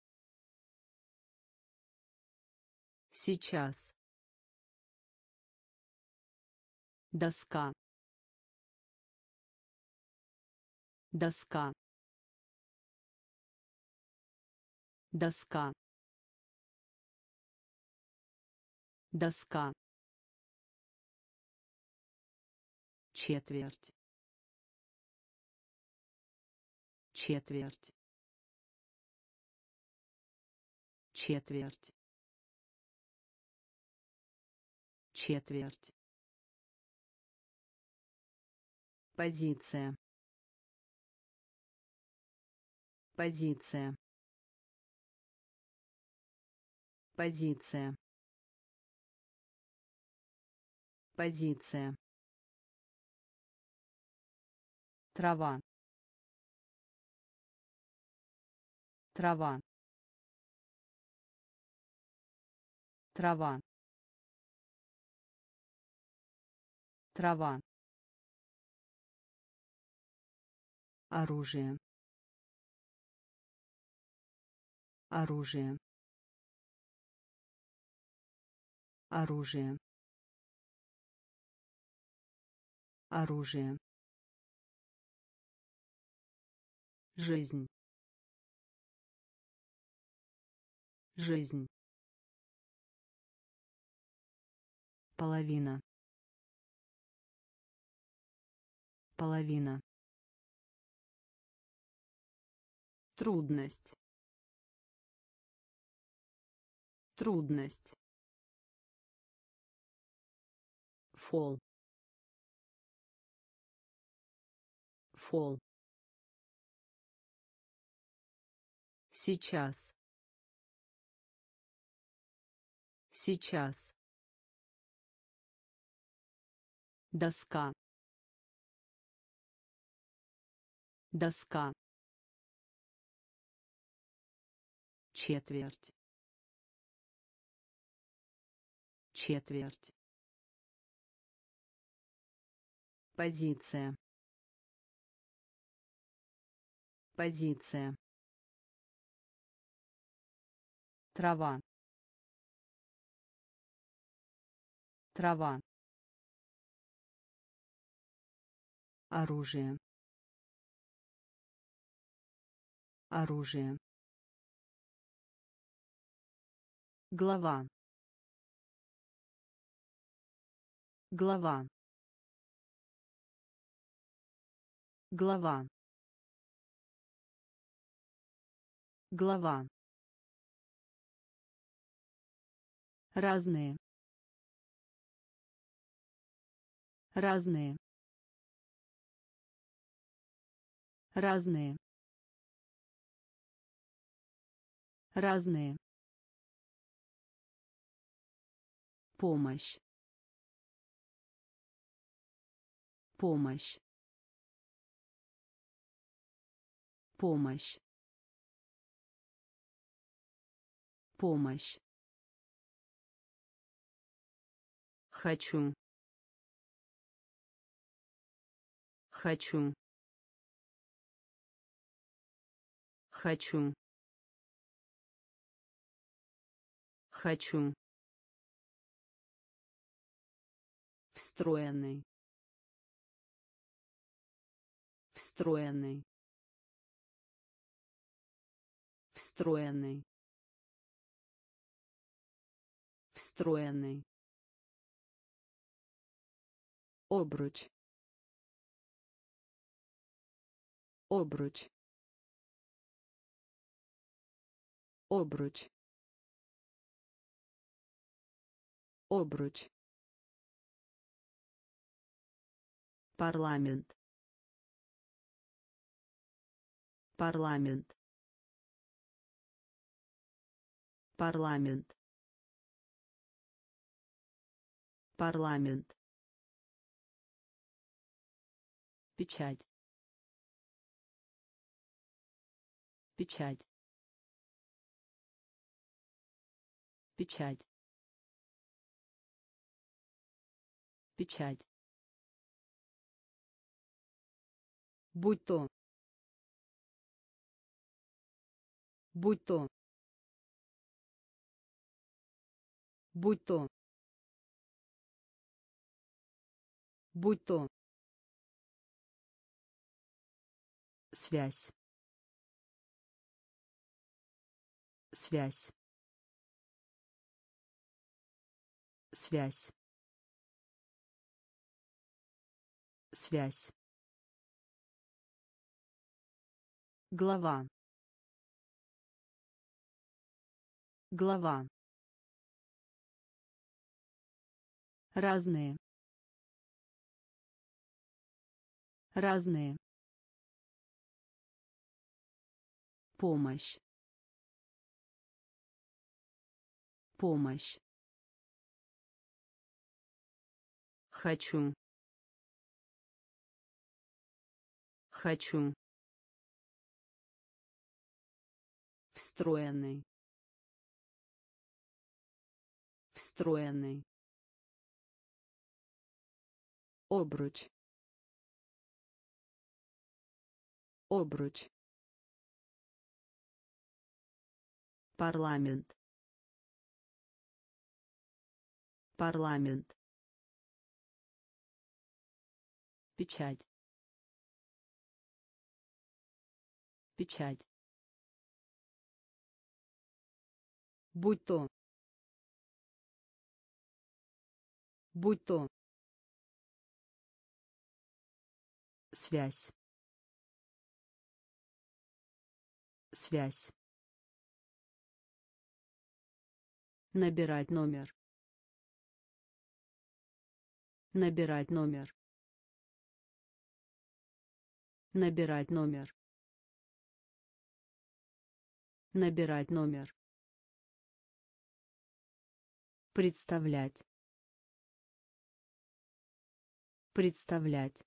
Сейчас. Доска. Доска. Доска. Доска. Четверть. Четверть. Четверть. Четверть. Позиция. Позиция. Позиция. Позиция. Трава. Трава. Трава. Трава. Оружие. Оружие. Оружие. Оружие. Жизнь. Жизнь. Половина. Половина. Трудность. Трудность. Фол. Фол. Сейчас. Сейчас. Доска. Доска. Четверть. Четверть. Позиция. Позиция. Трава. Трава. Оружие. Оружие. Глава. Глава. Глава. Глава. Разные. Разные. Разные. Разные. Помощь. Помощь. Помощь. Помощь. Хочу. Хочу. Хочу. Хочу. Встроенный. Встроенный. Встроенный. Встроенный. Обруч. Обруч. Обруч. Обруч. Парламент. Парламент. Парламент. Парламент. Печать. Печать. Печать. Печать. Будь то. Будь то. Будь то. Будь то. Связь. Связь. Связь. Связь. Глава. Глава. Разные. Разные. Помощь. Помощь. Хочу. Хочу. Встроенный. Встроенный. Обруч. Обруч. Парламент. Парламент. Печать. Печать. Будь то. Будь то. Связь. Связь. Набирать номер. Набирать номер. Набирать номер. Набирать номер. Представлять. Представлять.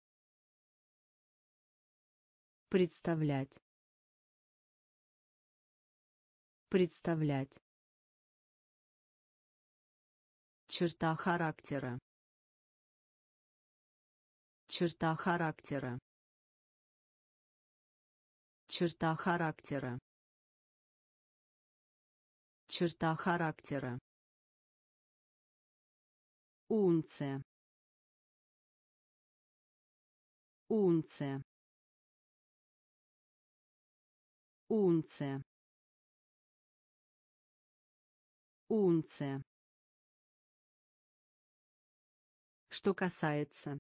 Представлять. Представлять. Черта характера. Черта характера. Черта характера. Черта характера. Унция. Унция. Унция. Унция. Что касается.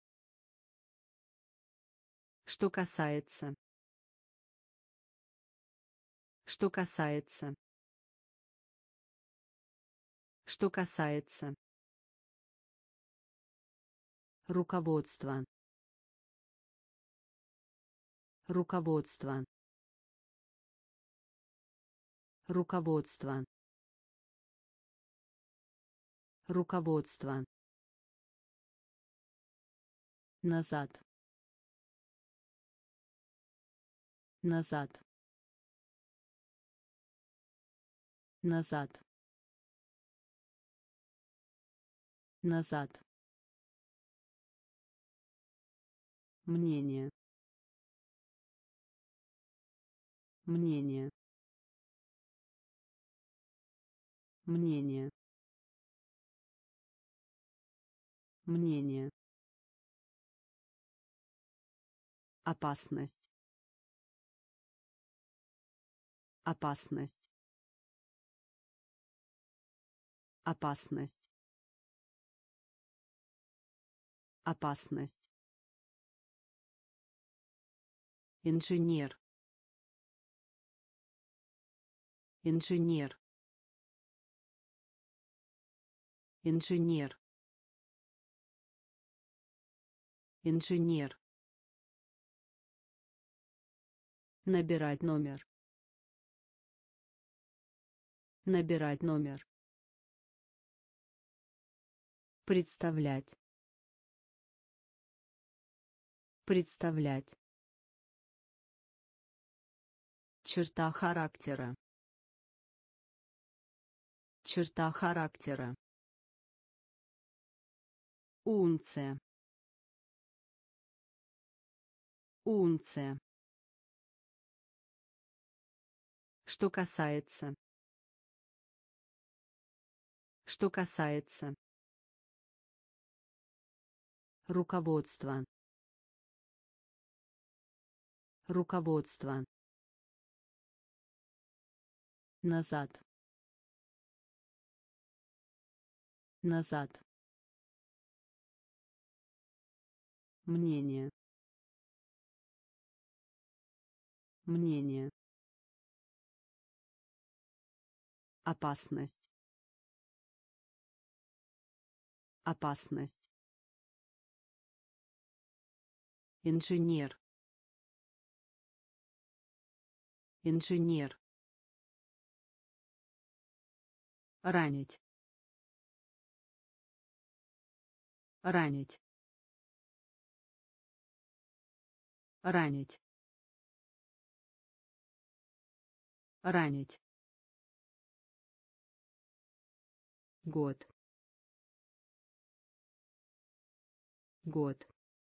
Что касается. Что касается. Что касается. Руководство. Руководство. Руководство. Руководство. Назад. Назад. Назад. Назад. Мнение. Мнение. Мнение. Мнение. Опасность. Опасность. Опасность. Опасность. Инженер. Инженер. Инженер. Инженер. Набирать номер. Набирать номер. Представлять. Представлять. Черта характера. Черта характера. Унция. Унция. Что касается. Что касается. Руководство. Руководство. Назад. Назад. Мнение. Мнение. Опасность. Опасность. Инженер. Инженер. Ранить. Ранить. Ранить. Ранить. Год. Год.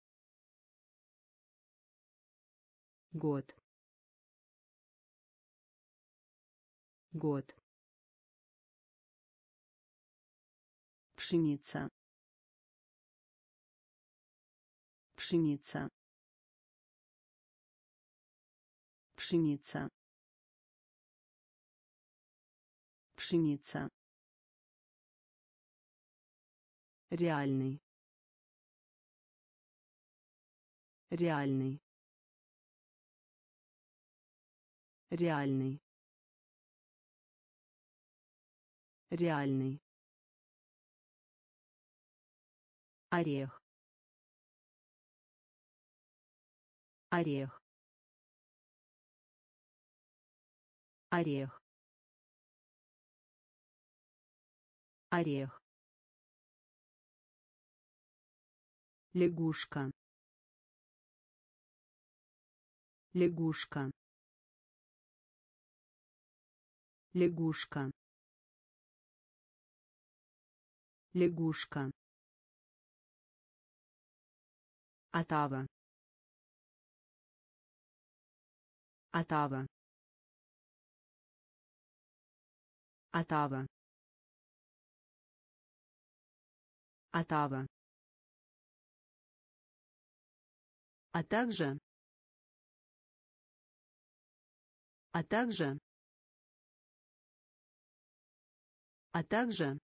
Год. Год. Пшеница. Пшеница. Пшеница. Пшеница. Реальный. Реальный. Реальный. Реальный. Орех. Орех. Орех. Орех. Лягушка. Лягушка. Лягушка. Лягушка. Отава. Отава. Отава. Отава. А также. А также. а также,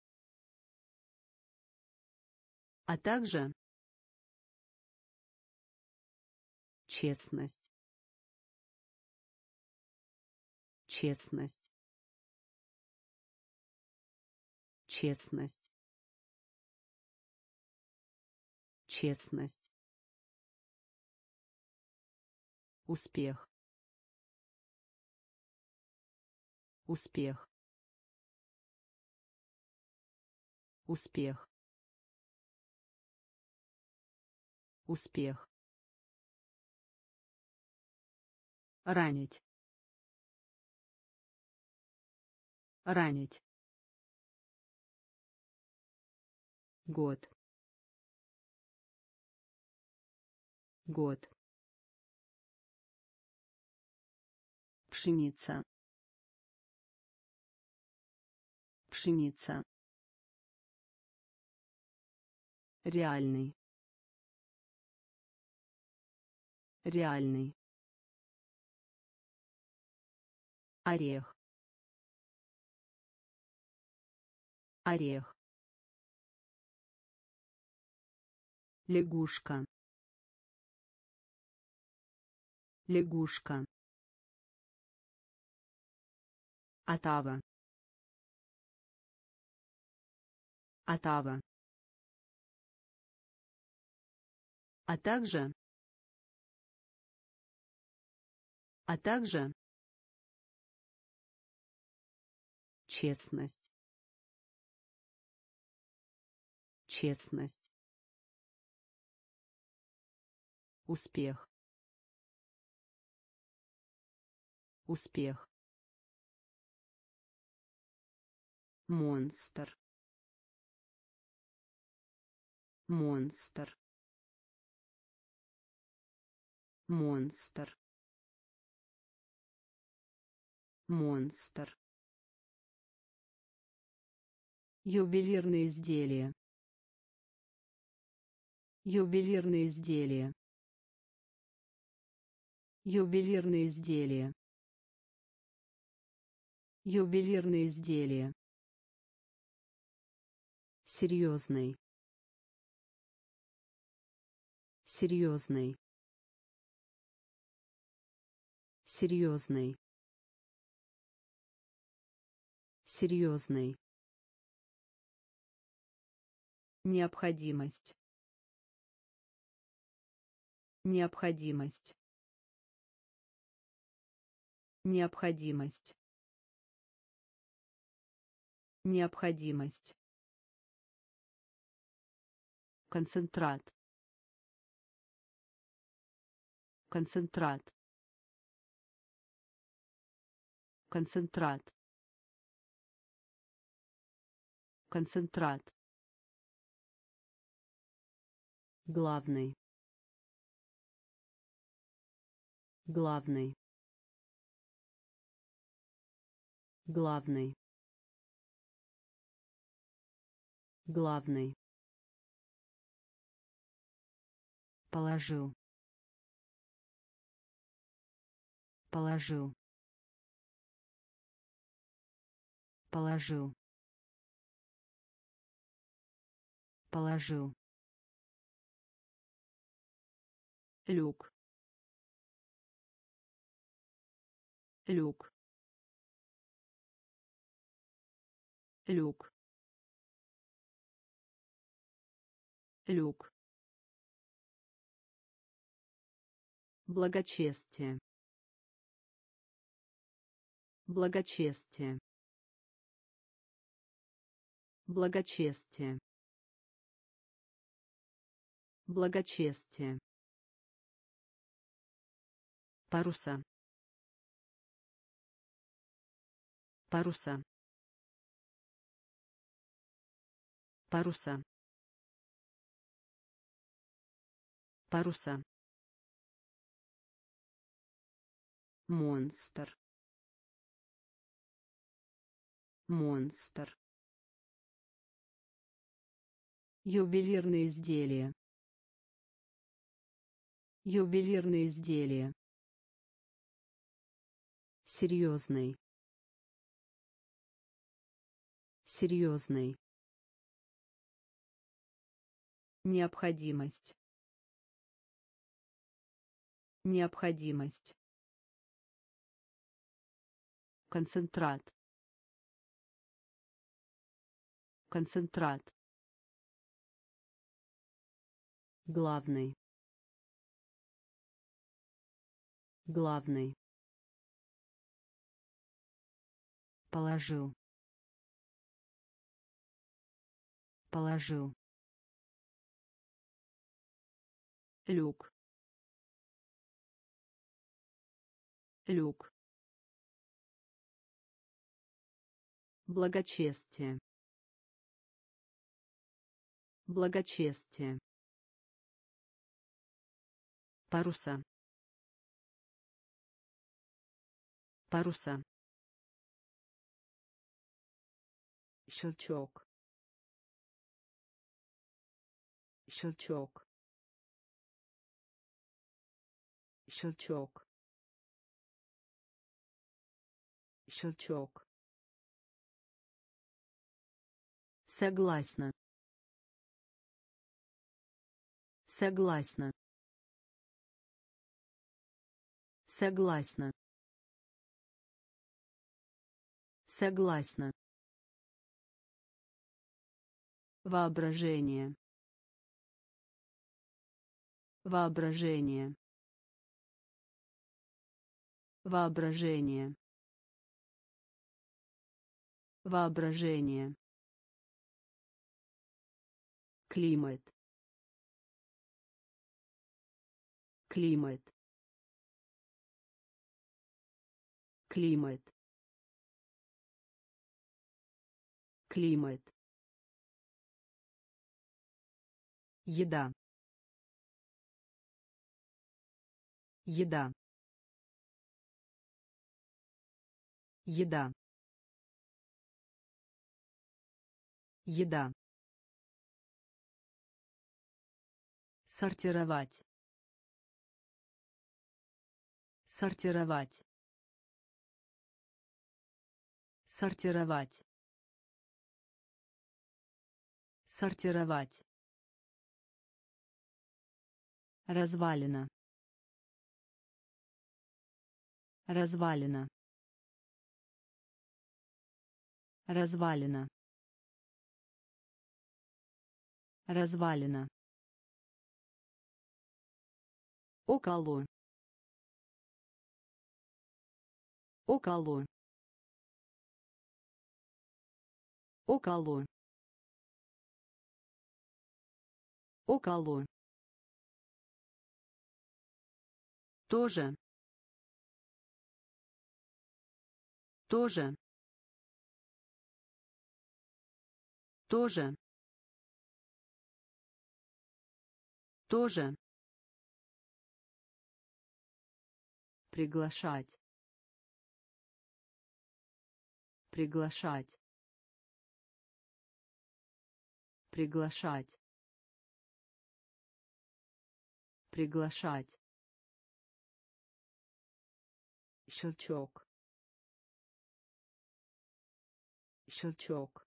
а также, честность, честность, честность, честность, успех, успех, успех, успех, ранить, ранить, год, год, пшеница, пшеница, реальный, реальный, орех, орех, лягушка, лягушка, отава, отава, а также, честность, честность, успех, успех, монстр, монстр, монстр, монстр, ювелирные изделия, ювелирные изделия, ювелирные изделия, ювелирные изделия, серьезный, серьезный, серьезный, серьезный, необходимость, необходимость, необходимость, необходимость, концентрат, концентрат, концентрат, концентрат, главный, главный, главный, главный, положил, положил, положил, положил, люк, люк, люк, люк, благочестие, благочестие, благочестие, благочестие, паруса, паруса, паруса, паруса, монстр, монстр, ювелирные изделия, ювелирные изделия, серьезный, Серьезный. Необходимость. Необходимость. Концентрат. Концентрат. Главный. Главный. Положил. Положил. Люк. Люк. Благочестие. Благочестие. Паруса. Паруса. Щелчок. Щелчок. Щелчок. Щелчок. Согласна. Согласна. Согласна. Согласна. Воображение. Воображение. Воображение. Воображение. Климат. Климат. Климат. Климат. Еда. Еда. Еда. Еда. Сортировать. Сортировать. Сортировать. Сортировать. Развалина. Развалина. Развалина. Развалина. Около. Около. Около. Около. Тоже. Тоже. Тоже. Тоже. Приглашать. Приглашать. Приглашать. Приглашать. Щелчок. Щелчок.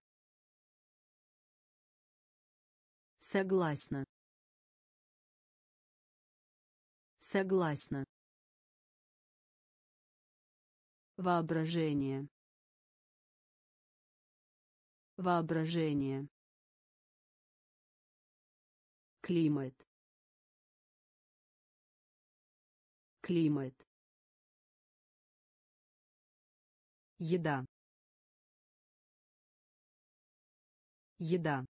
Согласна. Согласна. Воображение. Воображение. Климат. Климат. Еда. Еда.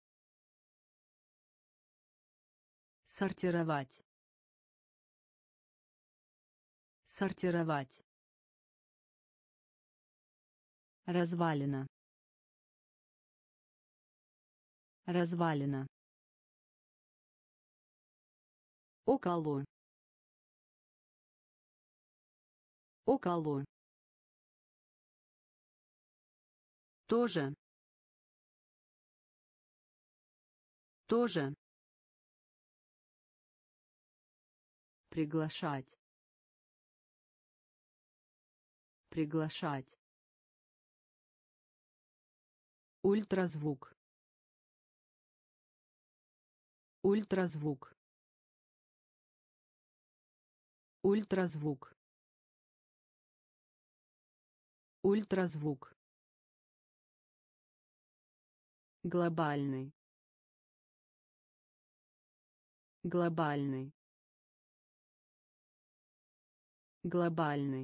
Сортировать. Сортировать. Развалина. Развалина. Около. Около. Тоже. Тоже. Приглашать. Приглашать. Ультразвук. Ультразвук. Ультразвук. Ультразвук. Глобальный. Глобальный. Глобальный.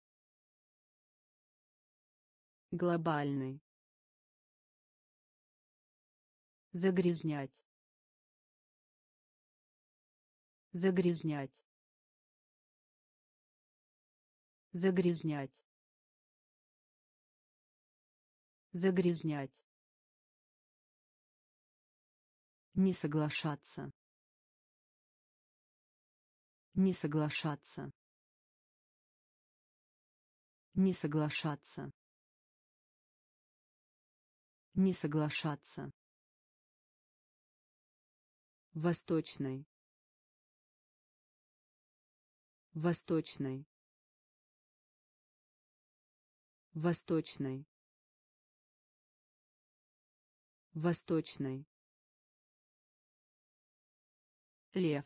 Глобальный. Загрязнять. Загрязнять. Загрязнять. Загрязнять. Не соглашаться. Не соглашаться. Не соглашаться. Не соглашаться. Восточный. Восточный. Восточный. Восточный. Лев.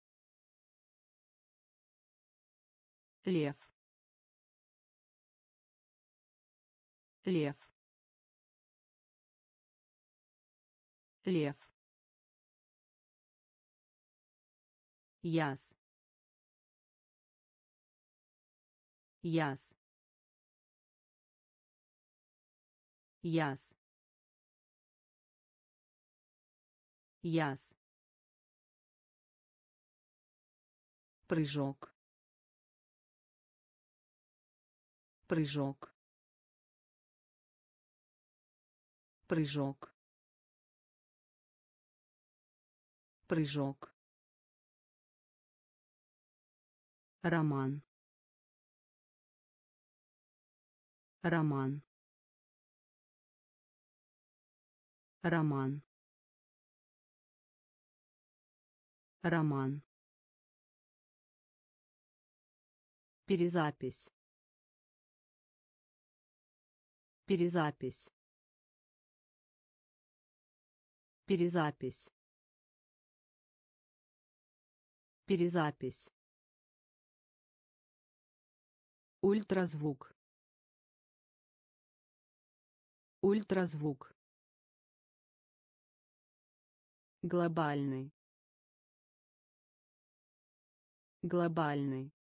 Лев. Лев. Лев. Яс. Яс. Яс. Яс. Прыжок. Прыжок. Прыжок. Прыжок. Роман. Роман. Роман. Роман. Перезапись. Перезапись. Перезапись. Перезапись. Ультразвук. Ультразвук. Глобальный. Глобальный.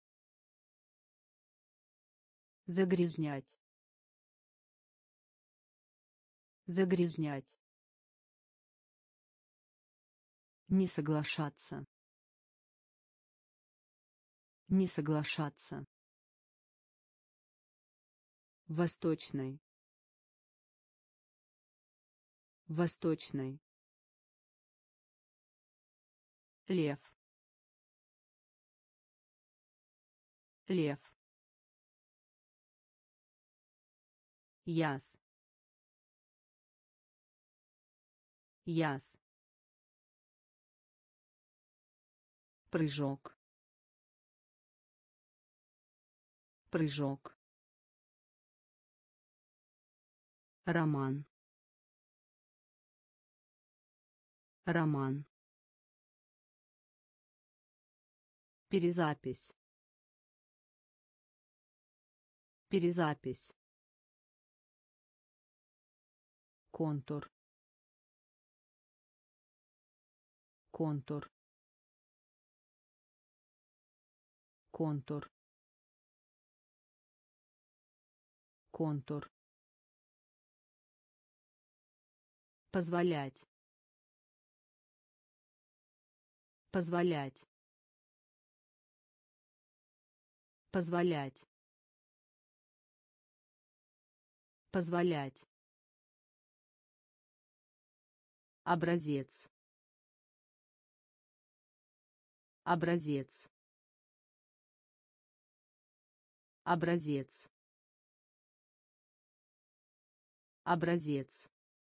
Загрязнять. Загрязнять. Не соглашаться. Не соглашаться. Восточный. Восточный. Лев. Лев. Яс. Яс. Прыжок. Прыжок. Роман. Роман. Перезапись. Перезапись. Контур. Контур. Контур. Контур. Позволять. Позволять. Позволять. Позволять. Образец. Образец. Образец. Образец.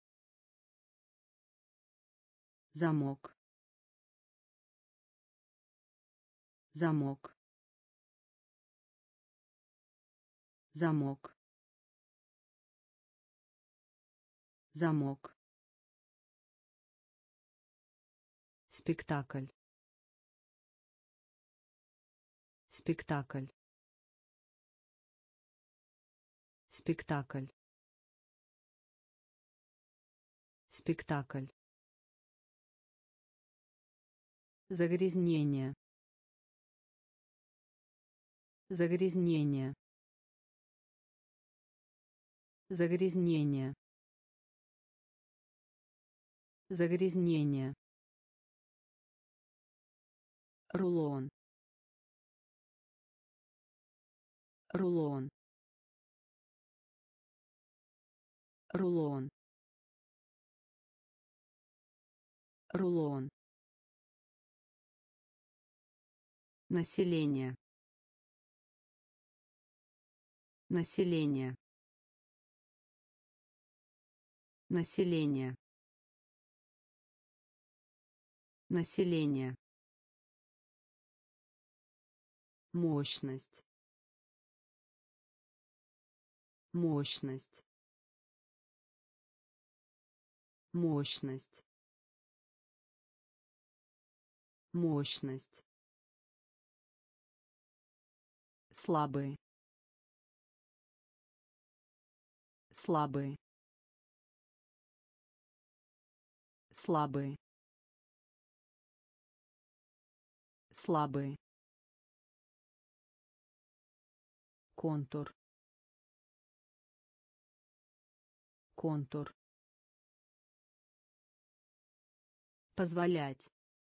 Замок. Замок. Замок. замок, спектакль, спектакль, спектакль, спектакль, загрязнение, загрязнение, загрязнение, загрязнение, рулон, рулон, рулон, рулон, население, население, население, население, мощность, мощность, мощность, мощность, слабый, слабый, слабый, слабый, контур, контур, позволять,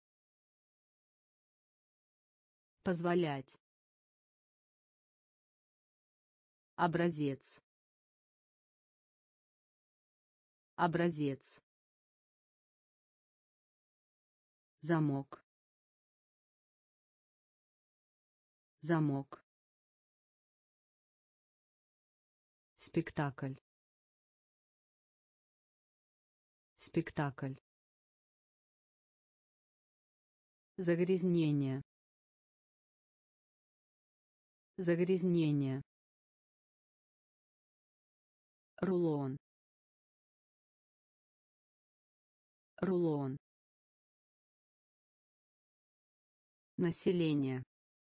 позволять, образец, образец, замок, замок, спектакль, спектакль, загрязнение, загрязнение, рулон, рулон, население,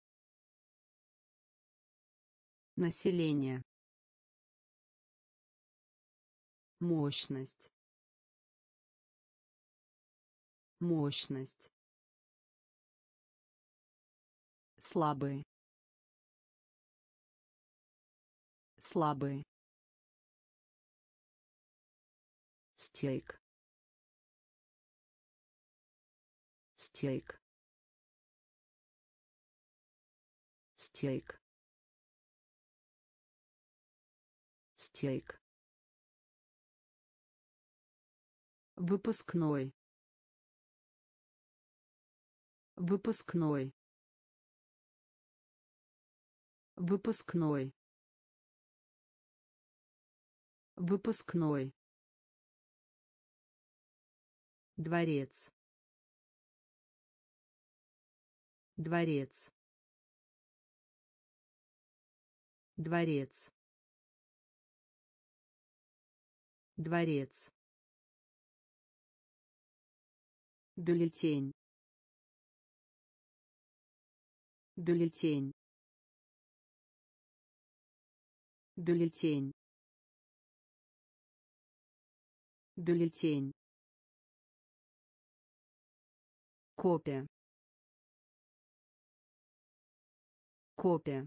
население, мощность, мощность, слабый, слабый, стейк, стейк, стейк, стейк, выпускной, выпускной, выпускной, выпускной, дворец, дворец, дворец, дворец, бюллетень, бюллетень, бюллетень, бюллетень, копия, копия,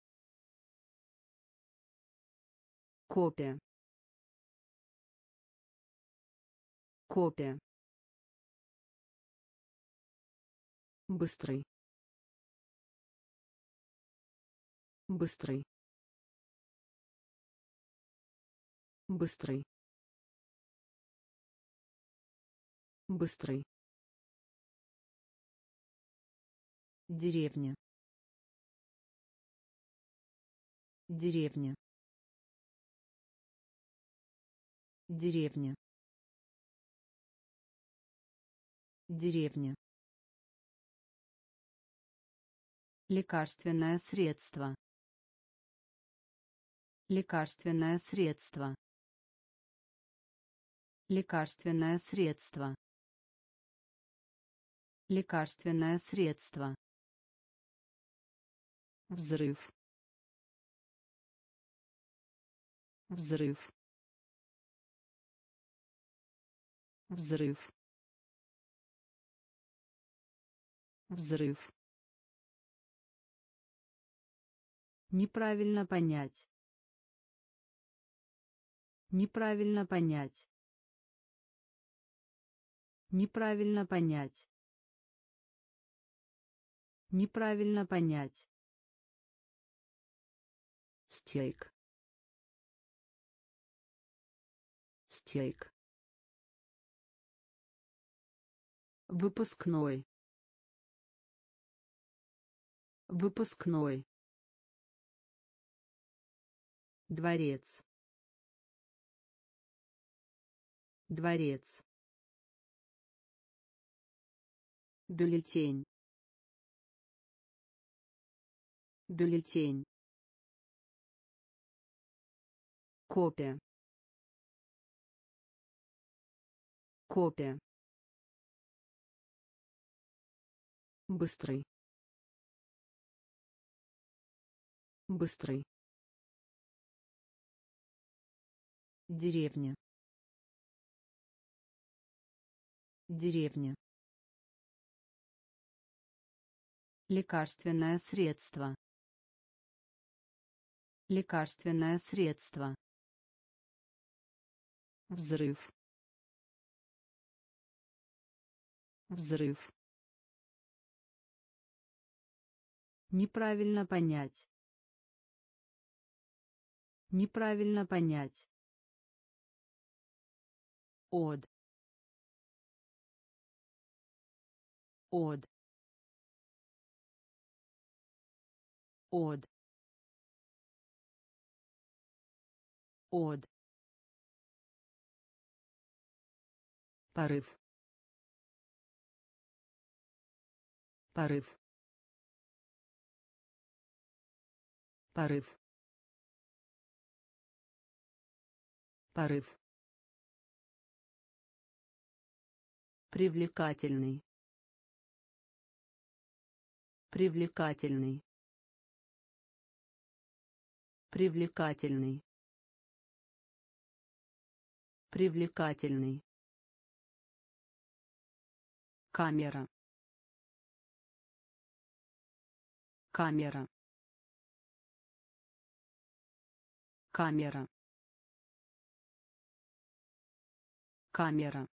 копия, копия, быстрый, быстрый, быстрый, быстрый, деревня, деревня, деревня, деревня, лекарственное средство, лекарственное средство, Лекарственное средство. Лекарственное средство. Взрыв. Взрыв. Взрыв. Взрыв. Неправильно понять. Неправильно понять. Неправильно понять. Неправильно понять. Стейк. Стейк. Выпускной. Выпускной. Дворец. Дворец. Бюллетень. Бюллетень. Копия. Копия. Быстрый. Быстрый. Деревня. Деревня. Лекарственное средство. Лекарственное средство. Взрыв. Взрыв. Неправильно понять. Неправильно понять. Од. Од. Од. Од. Порыв. Порыв. Порыв. Порыв. Привлекательный. Привлекательный. Привлекательный. Привлекательный. Камера. Камера. Камера. Камера.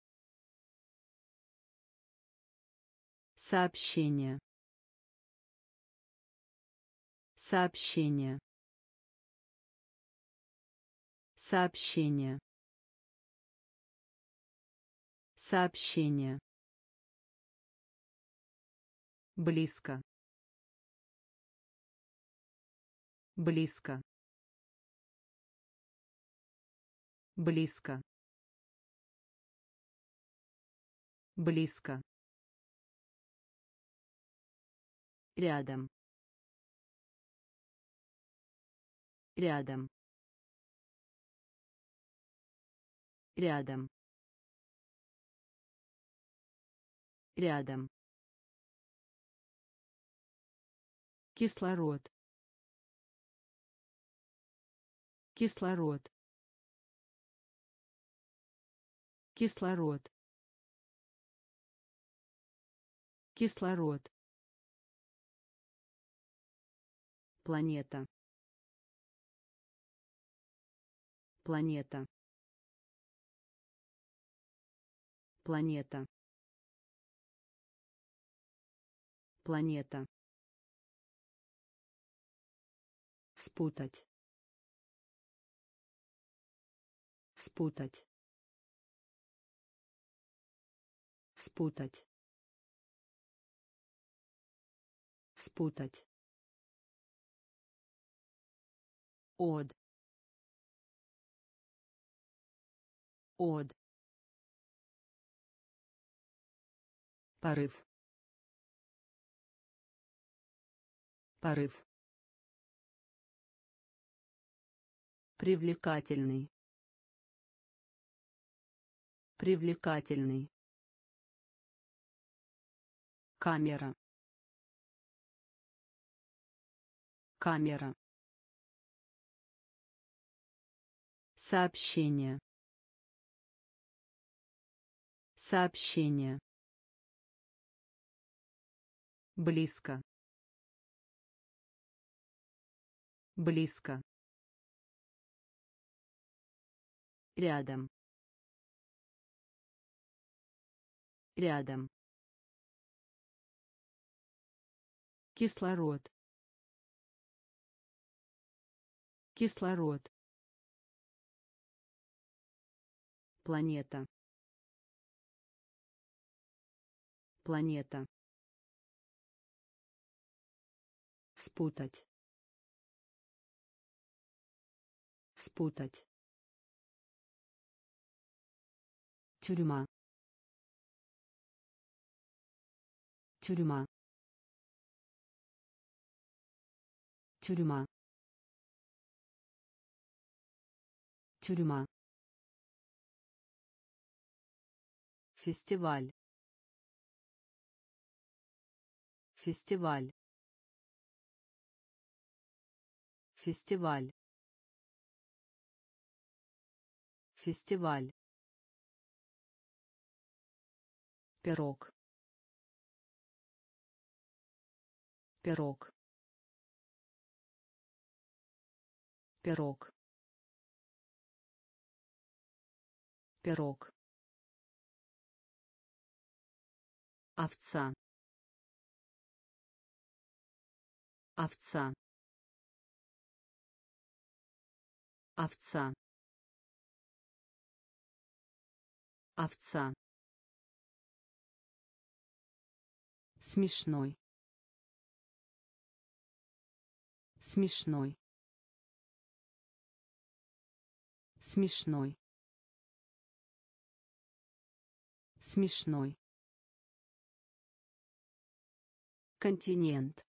Сообщение. Сообщение. Сообщение. Сообщение. Близко. Близко. Близко. Близко. Рядом. Рядом. Рядом. Рядом. Кислород. Кислород. Кислород. Кислород. Планета. Планета. Планета. Планета. Спутать. Спутать. Спутать. Спутать. Од. Од. Порыв. Порыв. Привлекательный. Привлекательный. Камера. Камера. Сообщение. Сообщение. Близко. Близко. Рядом. Рядом. Кислород. Кислород. Планета. Планета. Спутать. Спутать. Тюрьма. Тюрьма. Тюрьма. Тюрьма. Фестиваль. Фестиваль. Фестиваль. Фестиваль. Пирог. Пирог. Пирог. Пирог. Овца. Овца. Овца. Овца. Смешной. Смешной. Смешной. Смешной. Континент.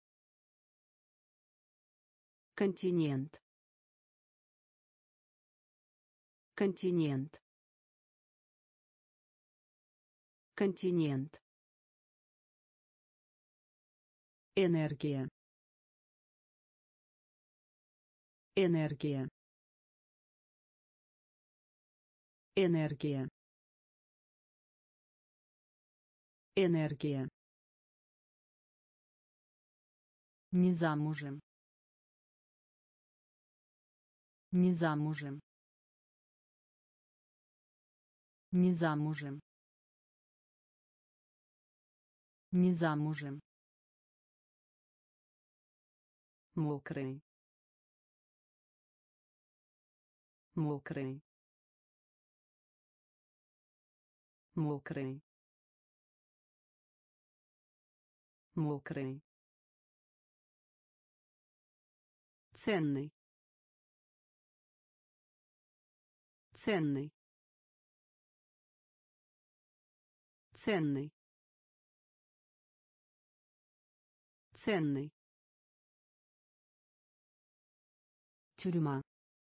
Континент. Континент. Континент. Энергия. Энергия. Энергия. Энергия. Не замужем. Не замужем. Не замужем. Не замужем. Мокрый. Мокрый. Мокрый. Мокрый. Ценный. Ценный. Ценный. Ценный. Тюрьма.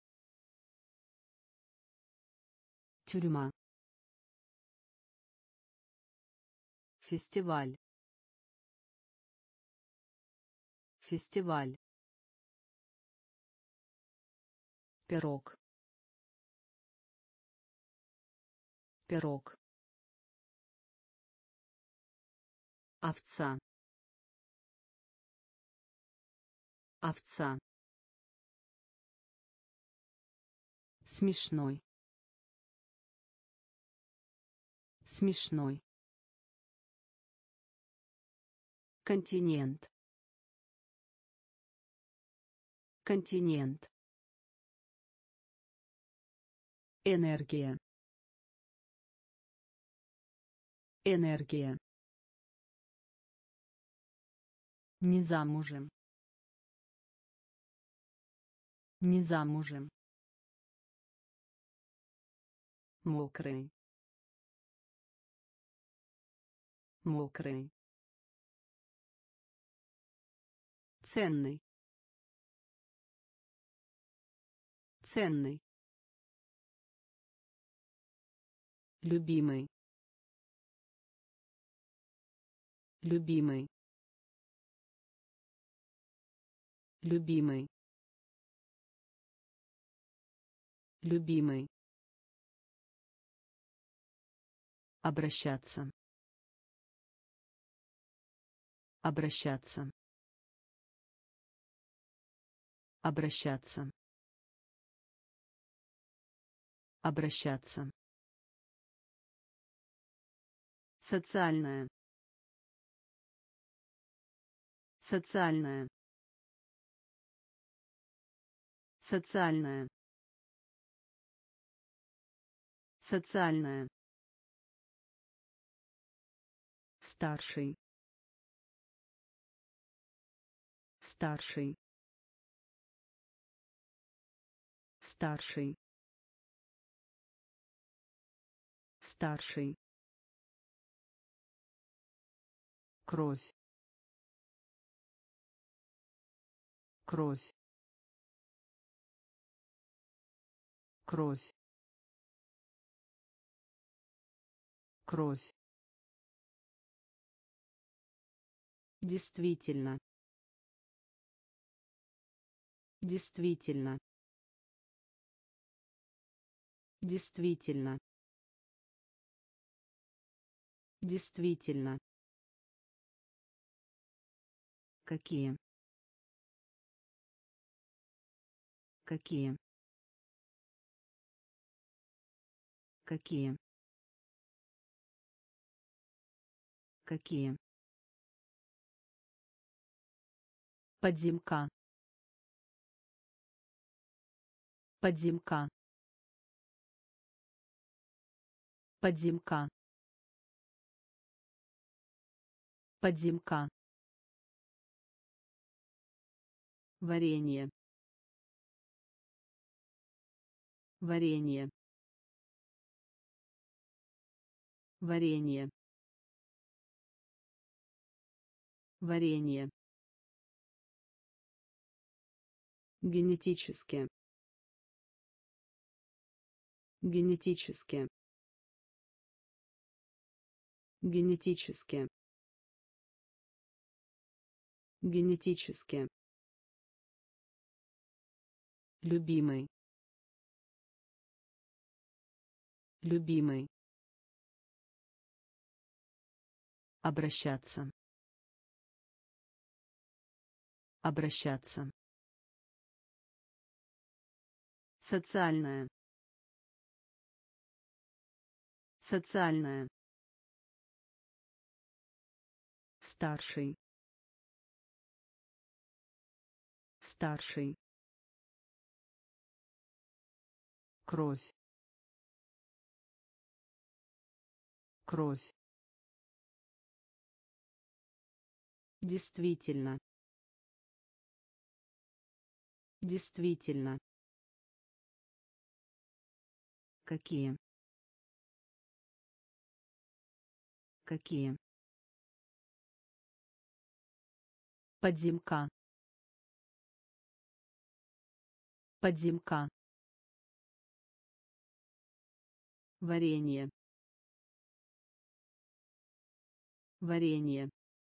Тюрьма. Фестиваль. Фестиваль. Пирог. Пирог. Овца. Овца. Смешной. Смешной. Континент. Континент. Энергия. Энергия. Не замужем. Не замужем. Мокрый. Мокрый. Ценный. Ценный. любимый, любимый, любимый, любимый, обращаться, обращаться, обращаться, обращаться, социальная, социальная, социальная, социальная, старший, старший, старший, старший, кровь, кровь, кровь, кровь, действительно, действительно, действительно, действительно, какие, какие, какие, какие, подземка, подземка, подземка, подземка, варенье, варенье, варенье, варенье, генетически, генетически, генетически, генетически, любимый, любимый, обращаться, обращаться, социальная, социальная, старший, старший, кровь, кровь, действительно, действительно, какие, какие, подземка, подземка, варенье, варенье,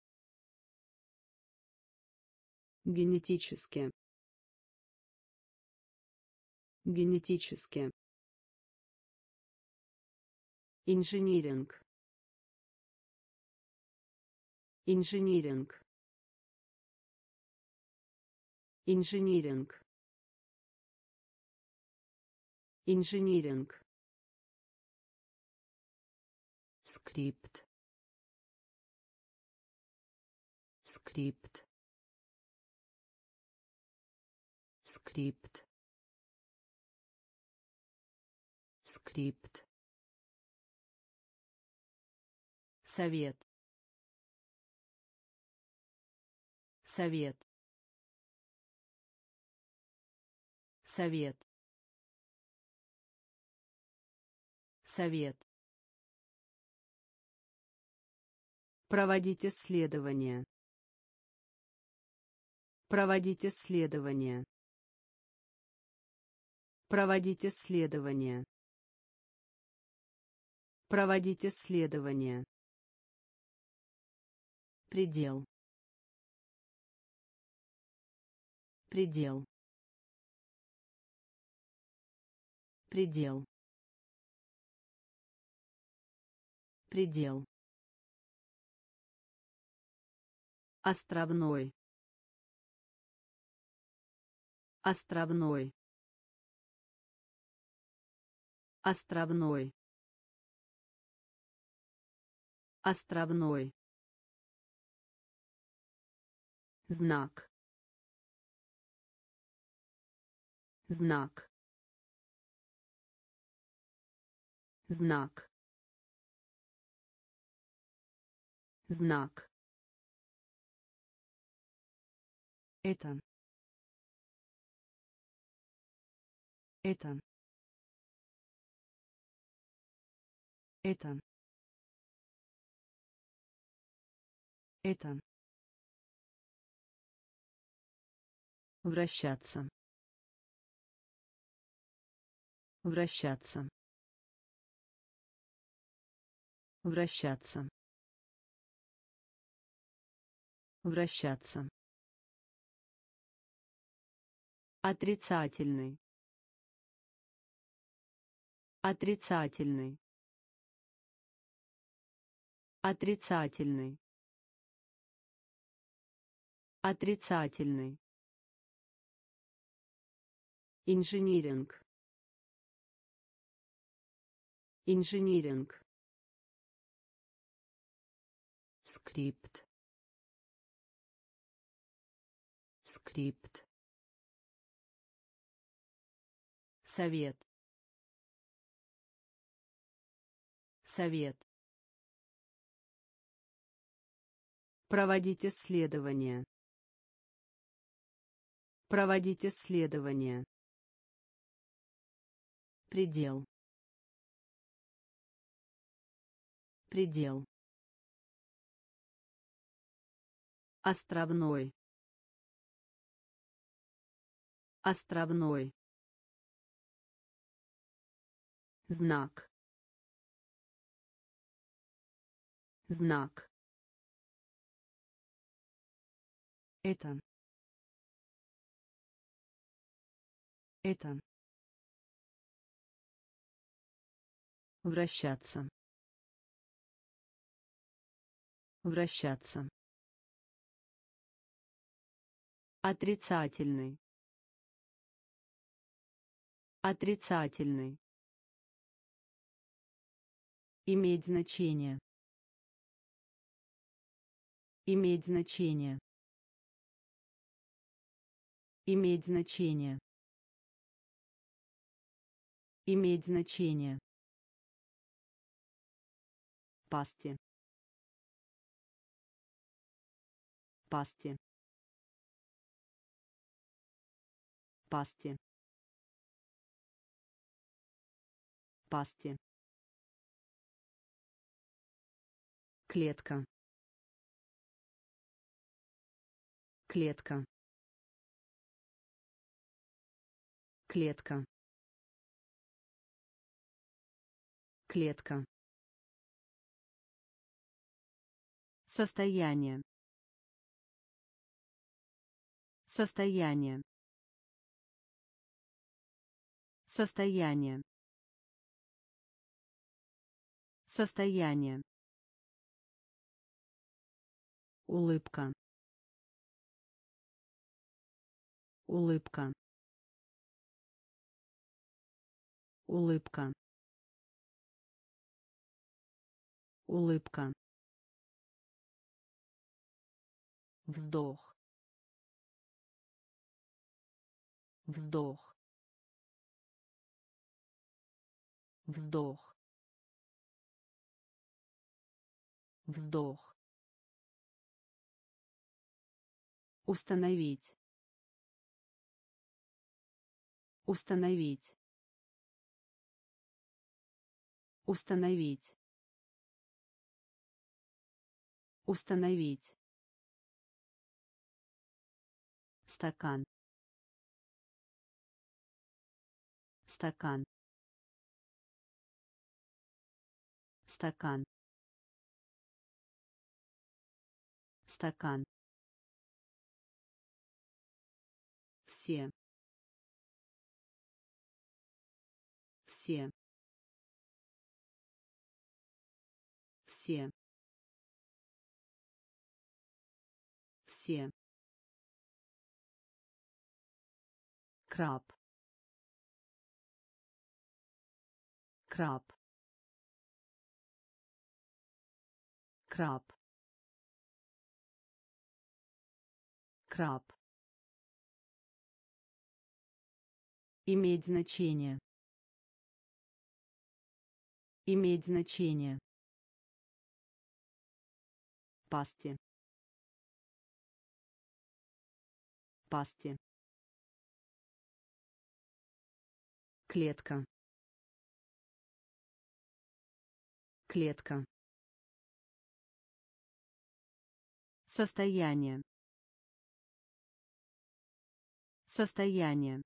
генетически, генетически, инжиниринг, инжиниринг, инжиниринг, инжиниринг, скрипт, скрипт, скрипт, скрипт, совет, совет, совет, совет, проводить исследования, проводить исследования, проводить исследования, Проводить исследование. Предел. Предел. Предел. Предел. Островной. Островной. Островной. Островной. Знак. Знак. Знак. Знак. Это. Это. Это. Это. Вращаться. Вращаться. Вращаться. Вращаться. Отрицательный. Отрицательный. Отрицательный. Отрицательный. Инжиниринг. Инжиниринг. Скрипт. Скрипт. Совет. Совет. Проводить исследование. Проводить исследование. Предел. Предел. Островной. Островной. Знак. Знак. Это. Это. Вращаться. Вращаться. Отрицательный. Отрицательный. Иметь значение. Иметь значение. Иметь значение. Иметь значение. Пасти. Пасти. Пасти. Пасти. Клетка. Клетка. Клетка. Клетка. Состояние. Состояние. Состояние. Состояние. Улыбка. Улыбка. Улыбка. Улыбка. Вздох. Вздох. Вздох. Вздох. Установить. Установить. Установить. Установить. Стакан. Стакан. стакан, стакан, все, все, все, все, краб, краб, краб, краб, иметь значение, иметь значение, пасти, пасти, клетка, клетка, состояние, состояние,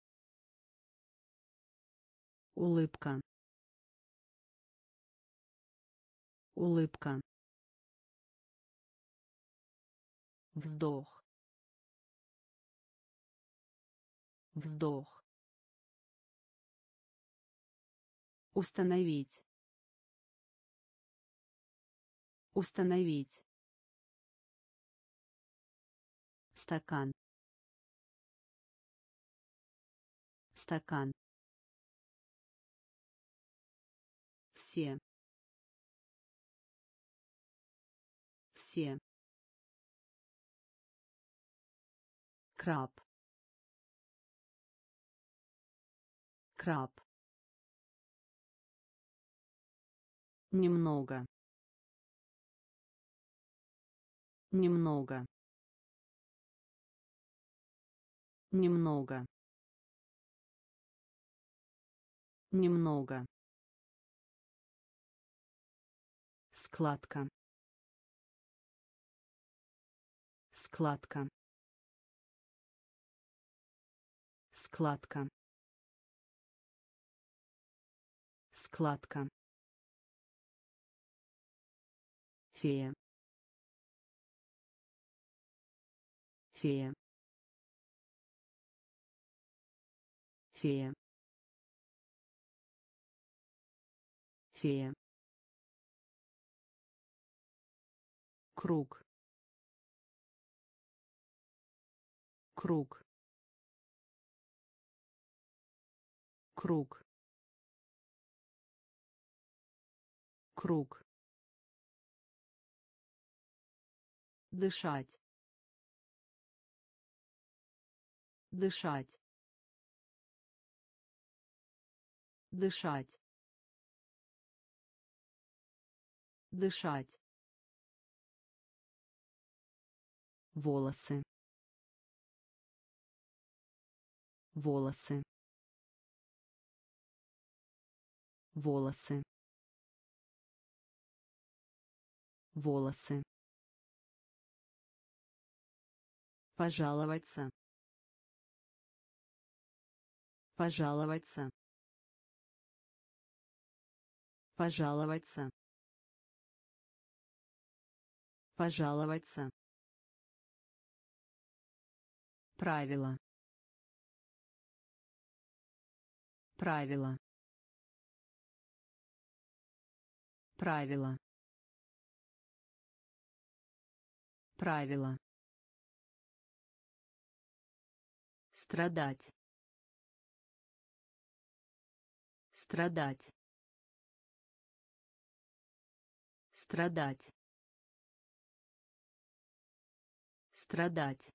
улыбка, улыбка, вздох, вздох, установить, установить, стакан, стакан, все, все, краб, краб, немного, немного, немного, немного, складка, складка, складка, складка, фея, фея, фея, фея, круг, круг, круг, круг, дышать, дышать, дышать, дышать, волосы, волосы, волосы, волосы, пожаловаться, пожаловаться, пожаловаться, пожаловаться, правило, правило, правило, правило, страдать, страдать, страдать, страдать,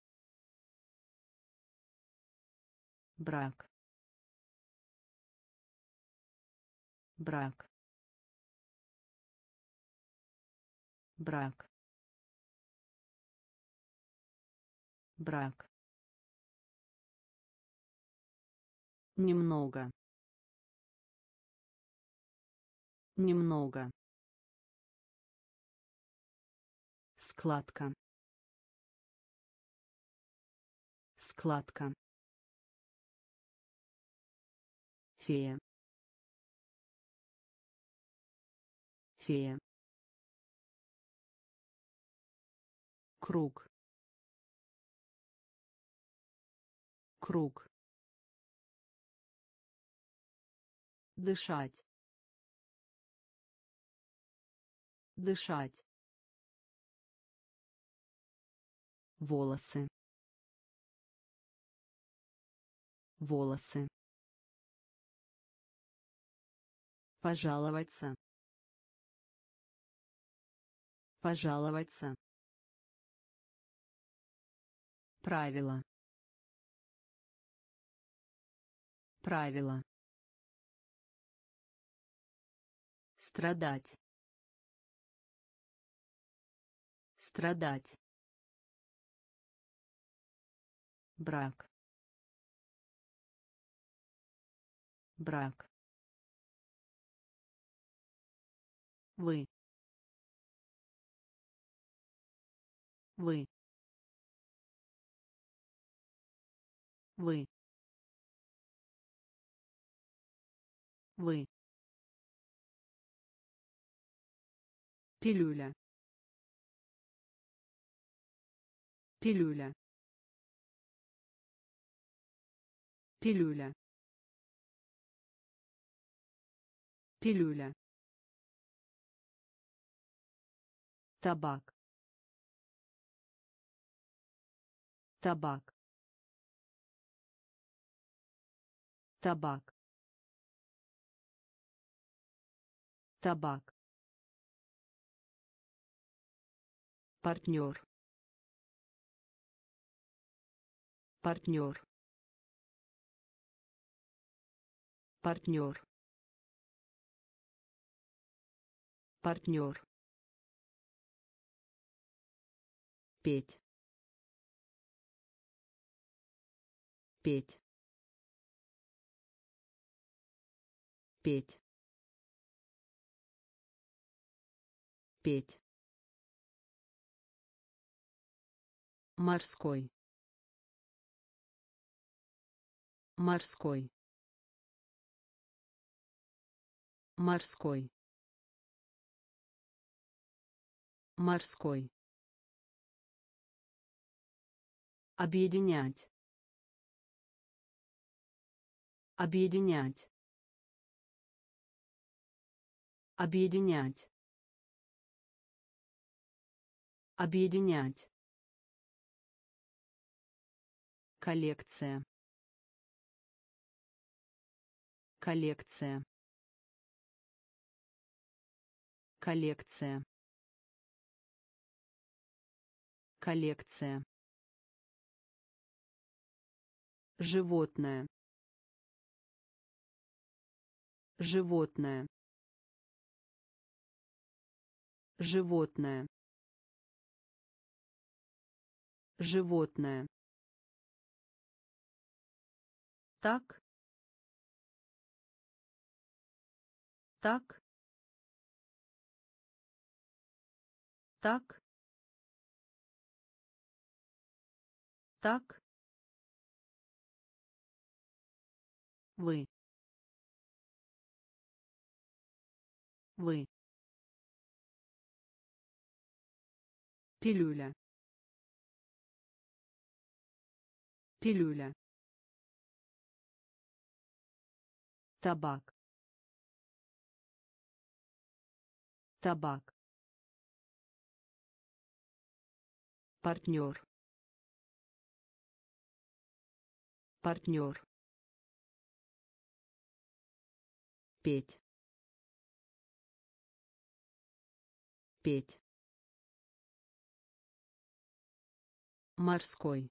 брак, брак, брак, брак, немного, немного, складка, складка, фея, фея, круг, круг, дышать, дышать, волосы, волосы, пожаловаться, пожаловаться, правило, правило, страдать, страдать, брак, брак, вы, вы, вы, вы, пилюля, пилюля, пилюля, пилюля, табак, табак, табак, табак, партнер, партнер, партнер, партнер, петь, петь, петь, петь, морской, морской, морской, морской, объединять, объединять, объединять, объединять, коллекция, коллекция, коллекция, коллекция, животное, животное, животное, животное, так, так, так, так, вы, вы, пилюля, пилюля, табак, табак, партнер, партнер, петь, петь, морской,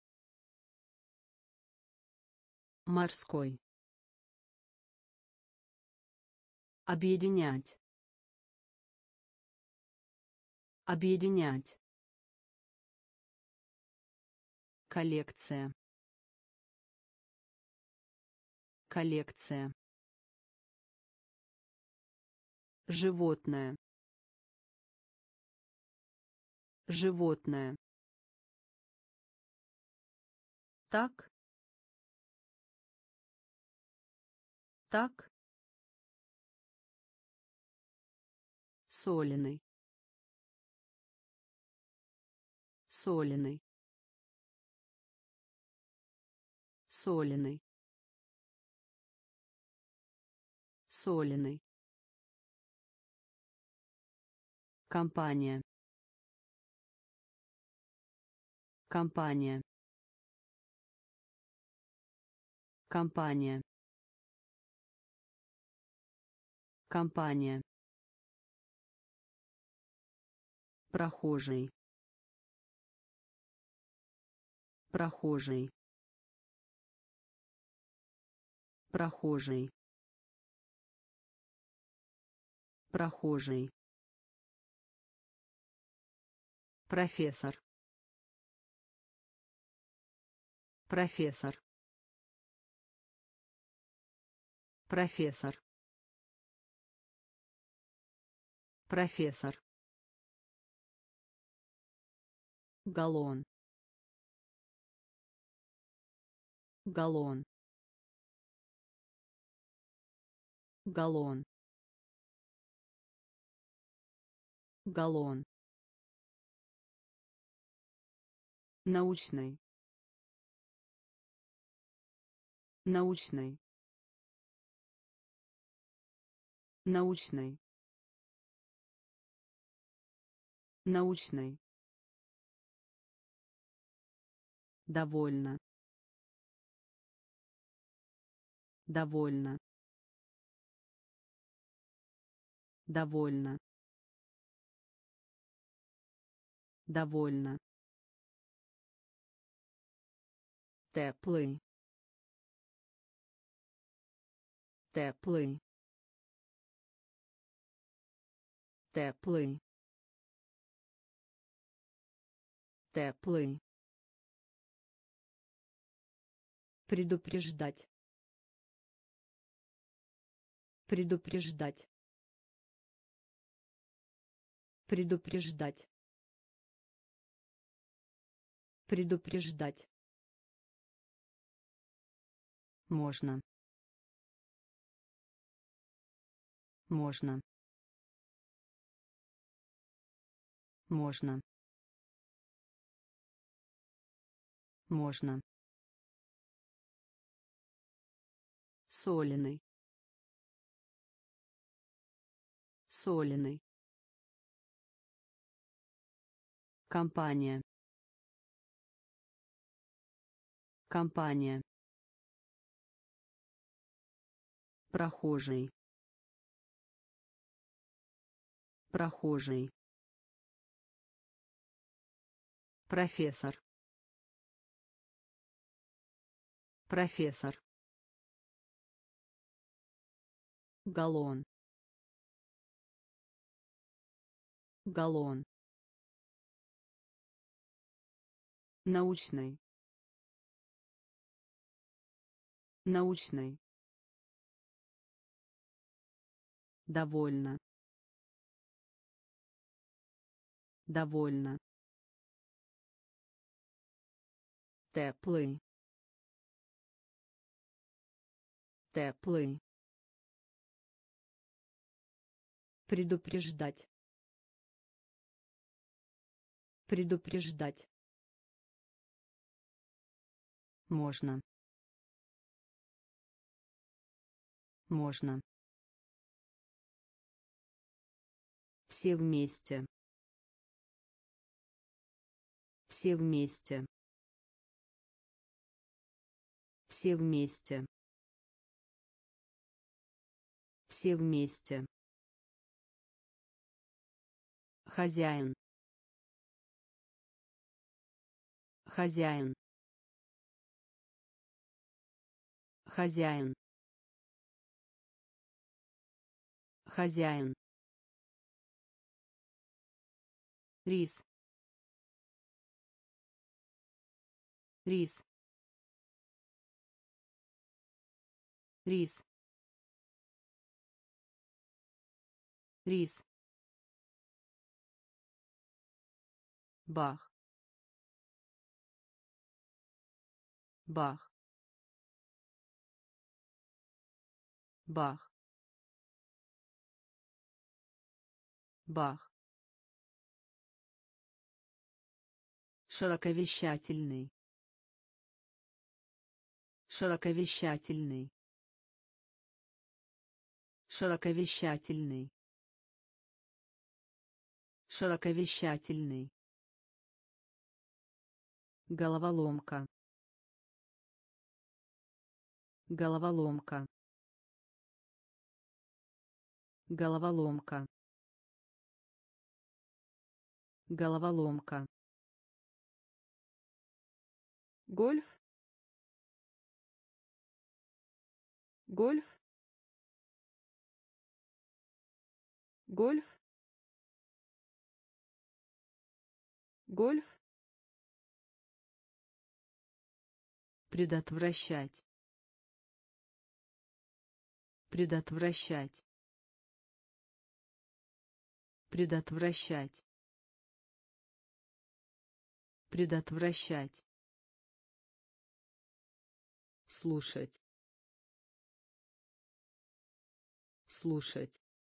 морской, объединять, объединять, коллекция, коллекция, животное, животное, так, так, соленый, соленый, соленый, соленый. Компания. Компания. Компания. Компания. Прохожий. Прохожий. Прохожий. Прохожий. Профессор. Профессор. Профессор. Профессор. Галлон. Галлон. Галлон. Галлон. Научный. Научный. Научный. Научный. Довольно. Довольно. Довольно. Довольно. Теплый. Теплый. Теплый. Теплый. Предупреждать. Предупреждать. Предупреждать. Предупреждать. Можно. Можно. Можно. Можно. Соленый. Соленый. Компания. Компания. Прохожий. Прохожий. Профессор. Профессор. Галлон. Галлон. Научный. Научный. Довольно. Довольно. Теплый. Теплый. Предупреждать. Предупреждать. Можно. Можно. Все вместе. Все вместе. Все вместе. Все вместе. Хозяин. Хозяин. Хозяин. Хозяин. Рис. Рис. Рис. Рис. Бах. Бах. Бах. Бах. Широковещательный. Широковещательный. Широковещательный. Широковещательный. Головоломка. Головоломка. Головоломка. Головоломка. Гольф. Гольф. Гольф. Гольф. Предотвращать. Предотвращать. Предотвращать. Предотвращать. Слушать. Слушать.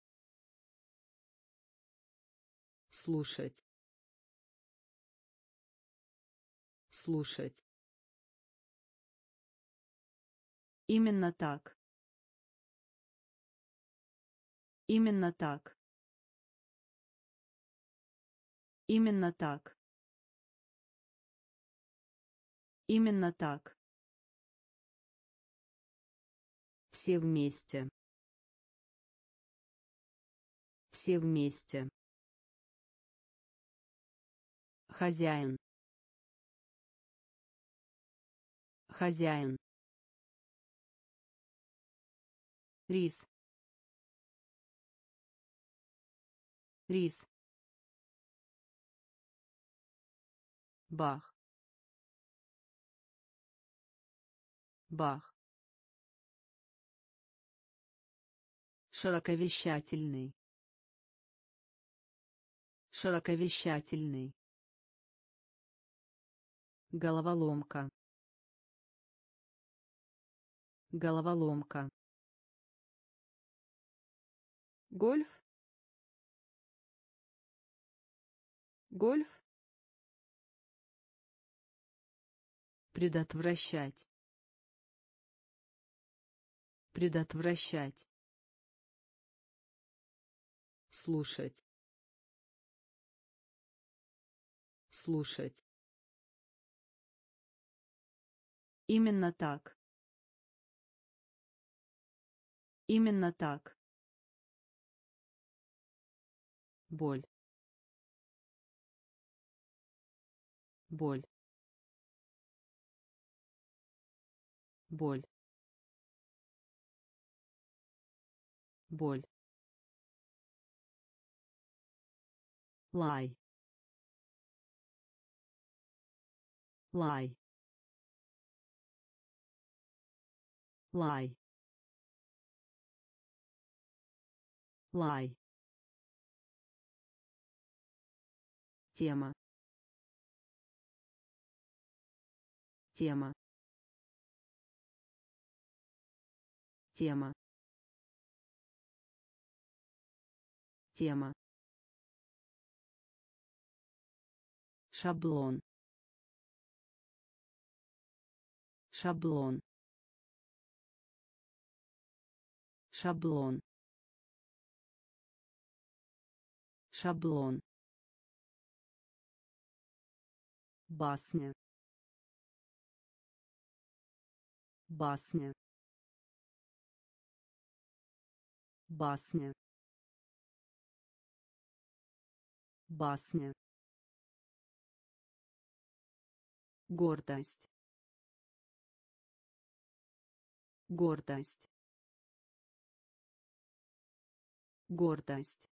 Слушать. Слушать. Именно так. Именно так. Именно так. Именно так. Все вместе. Все вместе. Хозяин. Хозяин. Рис. Рис. Бах. Бах. Широковещательный. Широковещательный. Головоломка. Головоломка. Гольф. Гольф. Предотвращать. Предотвращать. Слушать. Слушать. Именно так. Именно так. Боль. Боль. Боль. Боль. Лай. Лай. Лай. Лай. Тема. Тема. Тема. Тема. Шаблон. Шаблон. Шаблон. Шаблон. Басня. Басня. Басня. Басня. Гордость. Гордость. Гордость.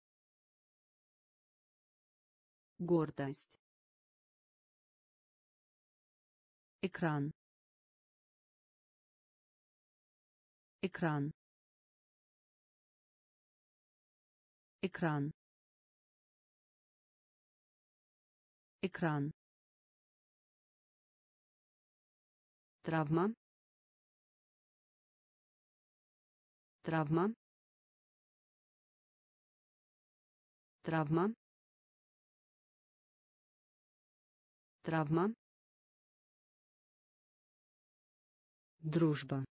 Гордость. Экран. Экран. Экран. Экран. Травма. Травма. Травма. Травма. Дружба.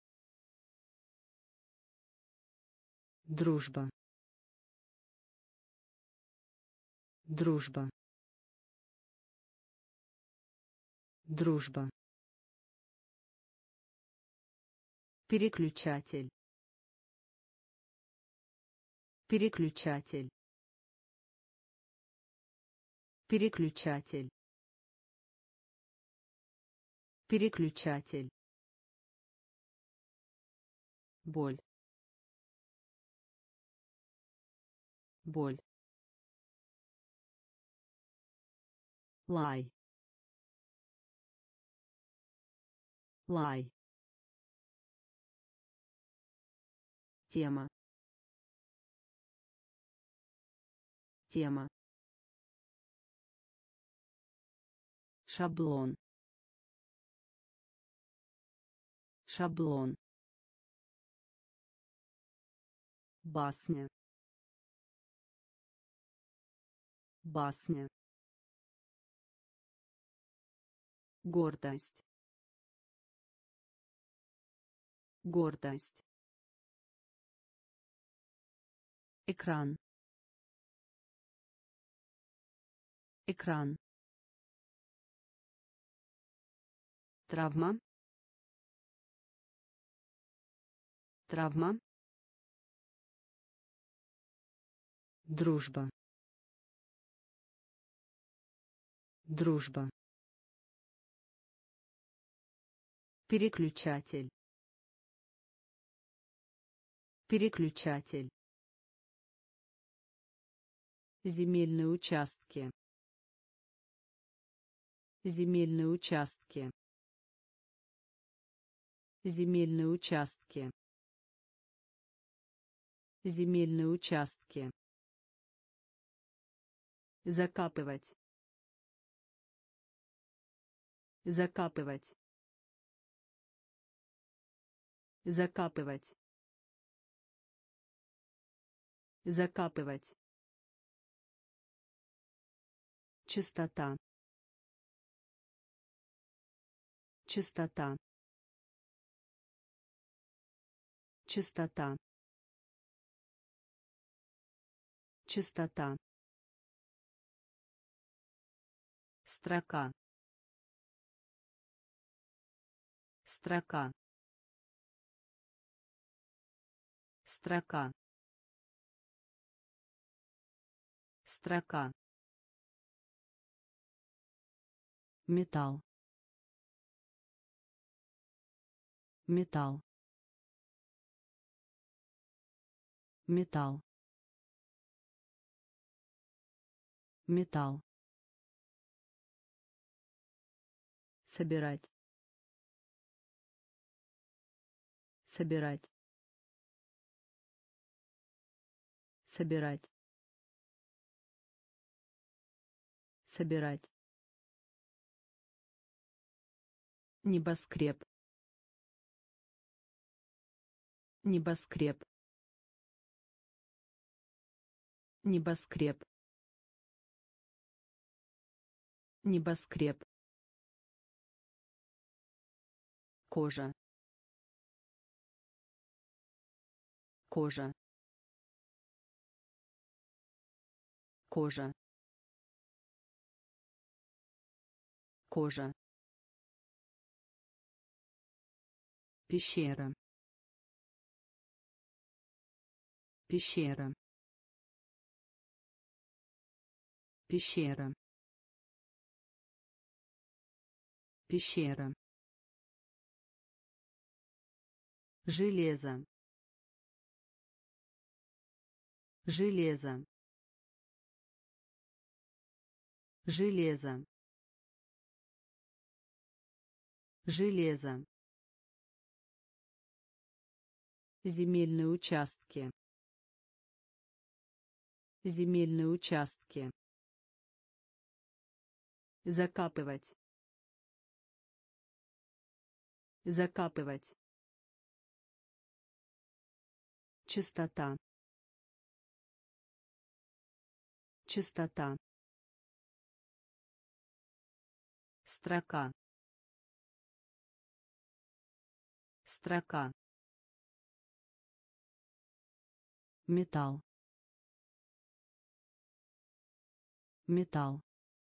Дружба. Дружба. Дружба. Переключатель. Переключатель. Переключатель. Переключатель. Боль. Боль. Лай. Лай. Тема. Тема. Шаблон. Шаблон. Басня. Басня. Гордость. Гордость. Экран. Экран. Травма. Травма. Дружба. Дружба. Переключатель. Переключатель. Земельные участки. Земельные участки. Земельные участки. Земельные участки. Закапывать. Закапывать. Закапывать. Закапывать. Чистота. Чистота. Чистота. Чистота. Строка. Строка. Строка. Строка. Металл. Металл. Металл. Металл. Собирать. Собирать. Собирать. Собирать. Небоскреб. Небоскреб. Небоскреб. Небоскреб. Кожа. Кожа. Кожа. Кожа. Пещера. Пещера. Пещера. Пещера. Железо. Железо. Железо. Железо. Земельные участки. Земельные участки. Закапывать. Закапывать. Чистота. Частота. Строка. Строка. Металл. Металл.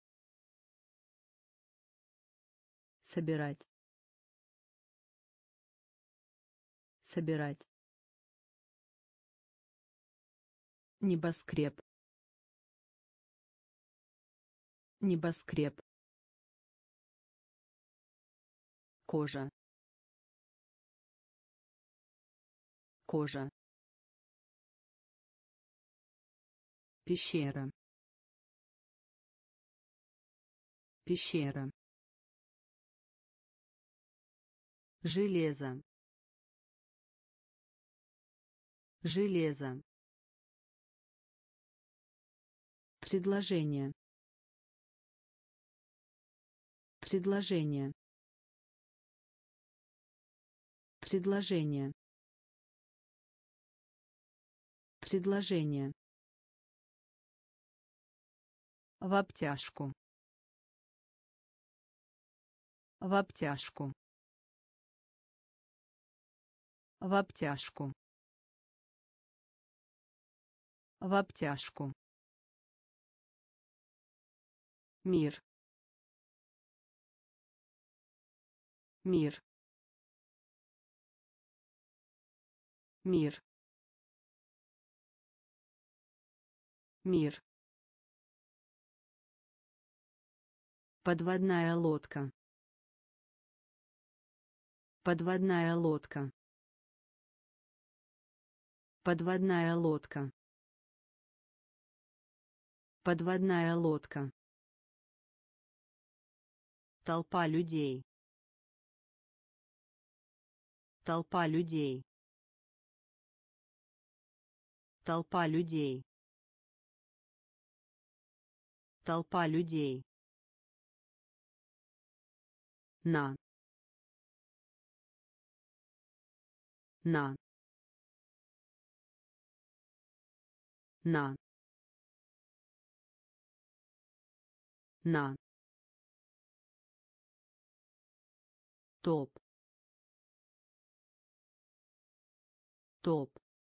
Собирать. Собирать. Небоскреб. Небоскреб. Кожа. Кожа. Пещера. Пещера. Железо. Железо. Предложение. Предложение. Предложение. Предложение. В обтяжку. В обтяжку. В обтяжку. В обтяжку. Мир. Мир. Мир. Мир. Подводная лодка. Подводная лодка. Подводная лодка. Подводная лодка. Толпа людей. Толпа людей. Толпа людей. Толпа людей. На. На. На. На. Топ. Топ.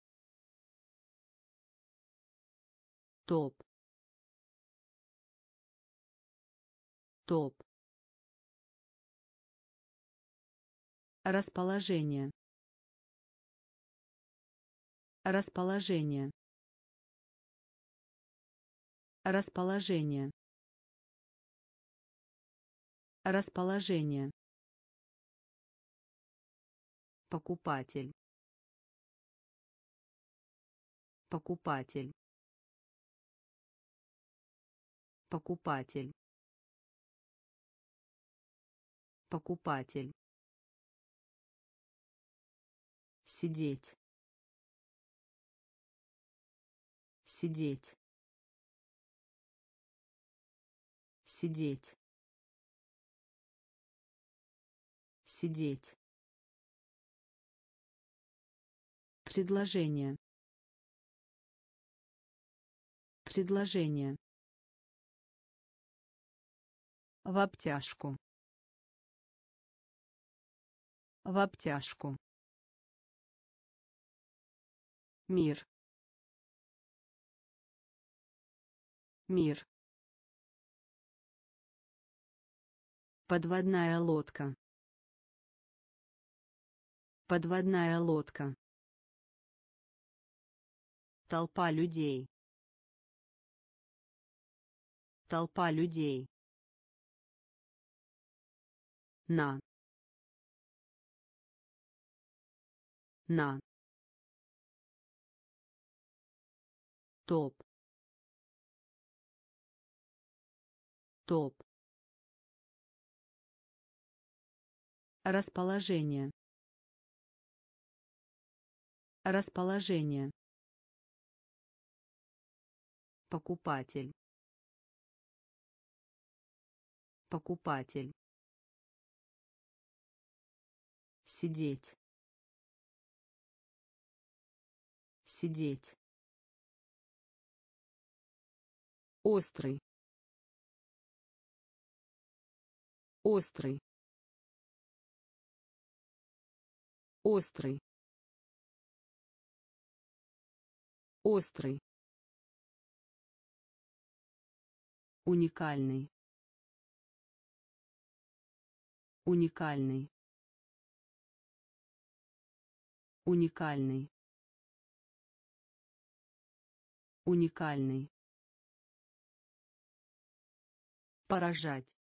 Топ. Топ. Расположение. Расположение. Расположение. Расположение. Покупатель. Покупатель. Покупатель. Покупатель. Сидеть. Сидеть. Сидеть. Сидеть. Предложение. Предложение. В обтяжку. В обтяжку. Мир. Мир. Подводная лодка. Подводная лодка. Толпа людей. Толпа людей. На. На. Топ. Топ. Расположение. Расположение. Покупатель. Покупатель. Сидеть. Сидеть. острый, острый, острый, острый, уникальный, уникальный, уникальный, уникальный, поражать,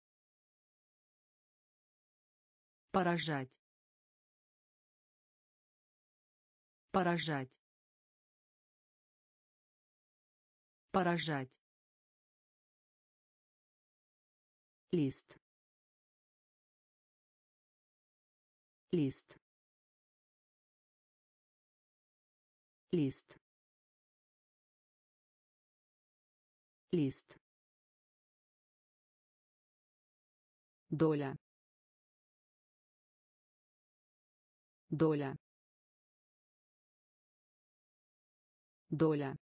поражать, поражать, поражать, лист, лист, лист, лист, доля, доля, доля,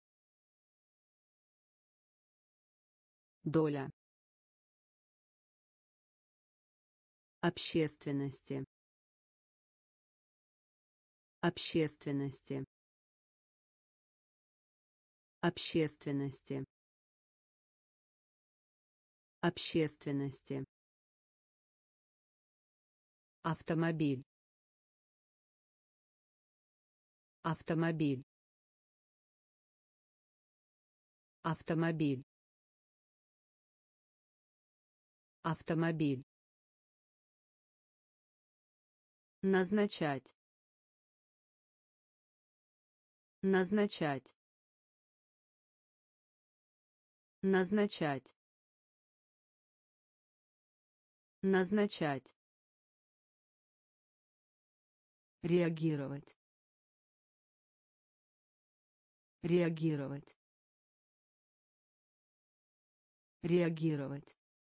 доля, общественности, общественности, общественности, общественности, автомобиль, автомобиль, автомобиль, автомобиль, назначать, назначать, назначать, назначать, реагировать, реагировать, реагировать,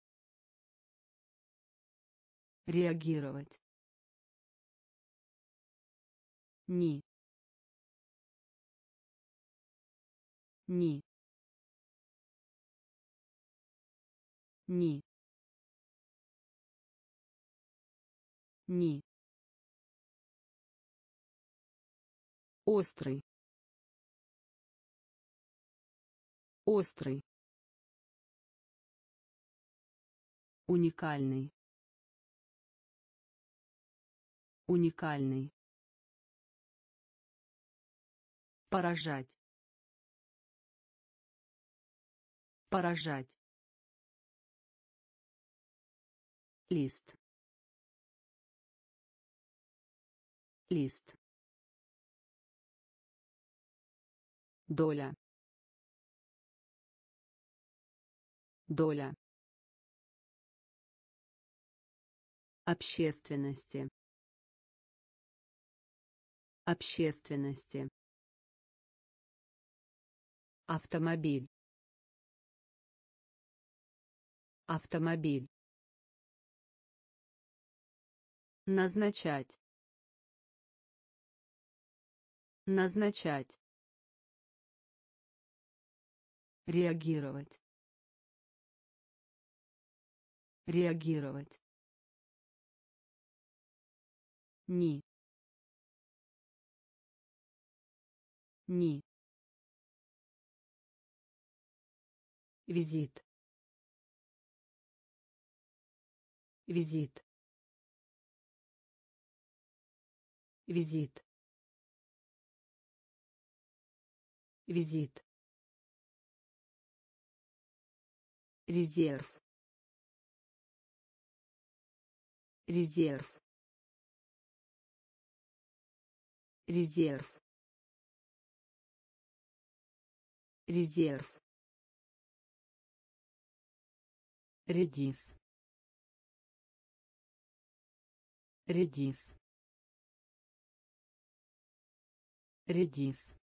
реагировать, ни, ни, ни, ни, острый, острый, уникальный, уникальный, поражать, поражать, лист, лист, доля, доля, общественности, общественности, автомобиль, автомобиль, назначать, назначать, реагировать, реагировать, ни, ни, визит, визит, визит, визит, резерв, резерв, резерв, резерв, редис, редис, редис,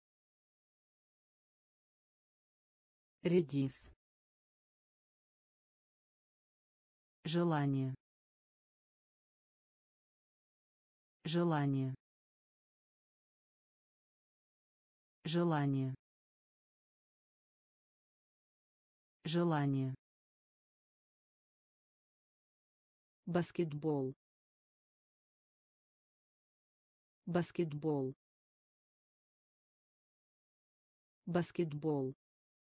редис, желание, желание, желание, Желание. Баскетбол. Баскетбол. Баскетбол.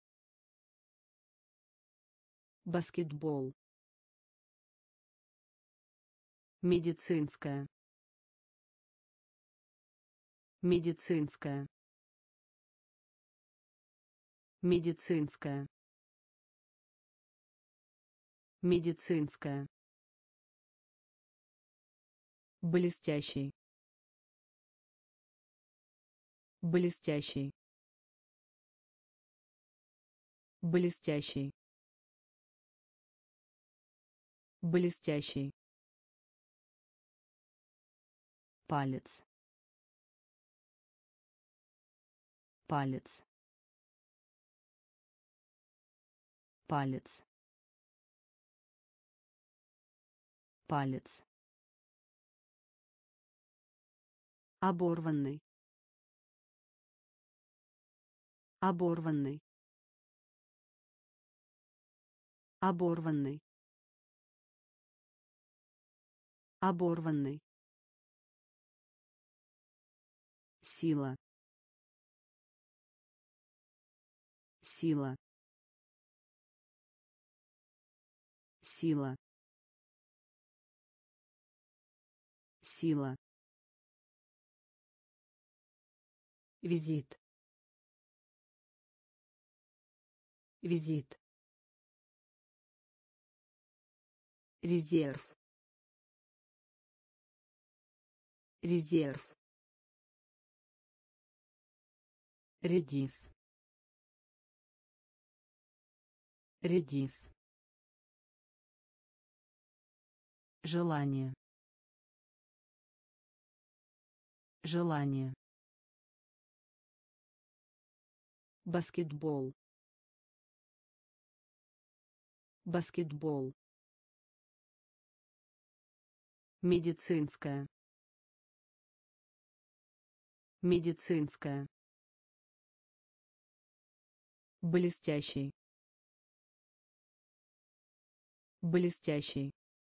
Баскетбол. Медицинская. Медицинская. Медицинская. Медицинская. Блестящий. Блестящий. Блестящий. Блестящий. Палец. Палец. Палец. Палец. Оборванный. Оборванный. Оборванный. Оборванный. Сила. Сила. Сила. Сила. Визит. Визит. Резерв. Резерв. Редис. Редис. Желание. Желание. Баскетбол. Баскетбол. Медицинская. Медицинская. Блестящий. Блестящий.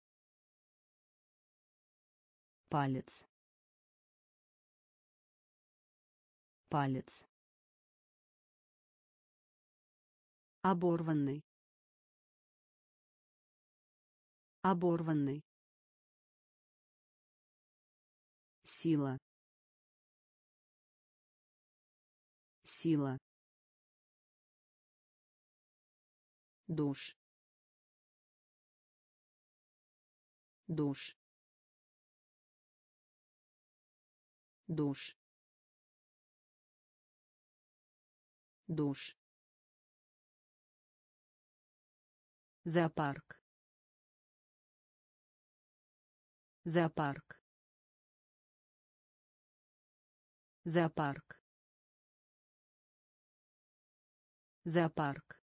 Палец. Палец. Оборванный. Оборванный. Сила. Сила. Душ. Душ. Душ. Душ. Зоопарк. Зоопарк. Зоопарк. Зоопарк.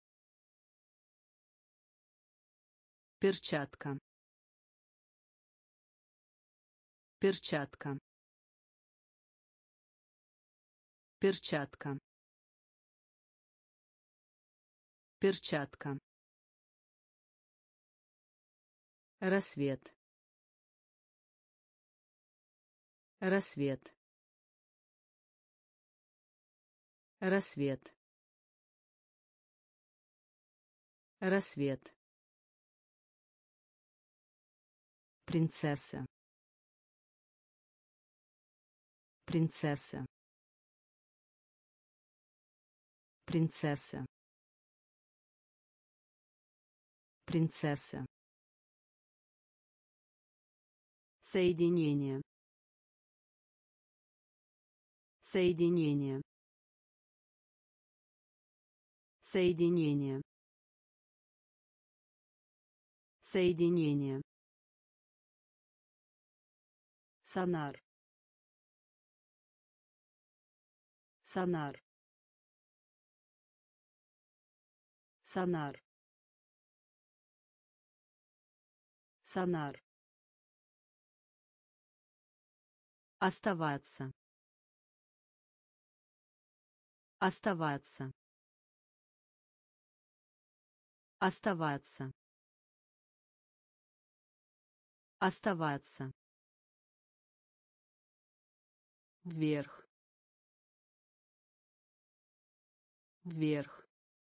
Перчатка. Перчатка. Перчатка. Перчатка. Рассвет. Рассвет. Рассвет. Рассвет. Принцесса. Принцесса. Принцесса. Принцесса. Соединение. Соединение. Соединение. Соединение. Сонар. Сонар. Сонар. Сонар. Оставаться. Оставаться. Оставаться. Оставаться. Вверх. Вверх.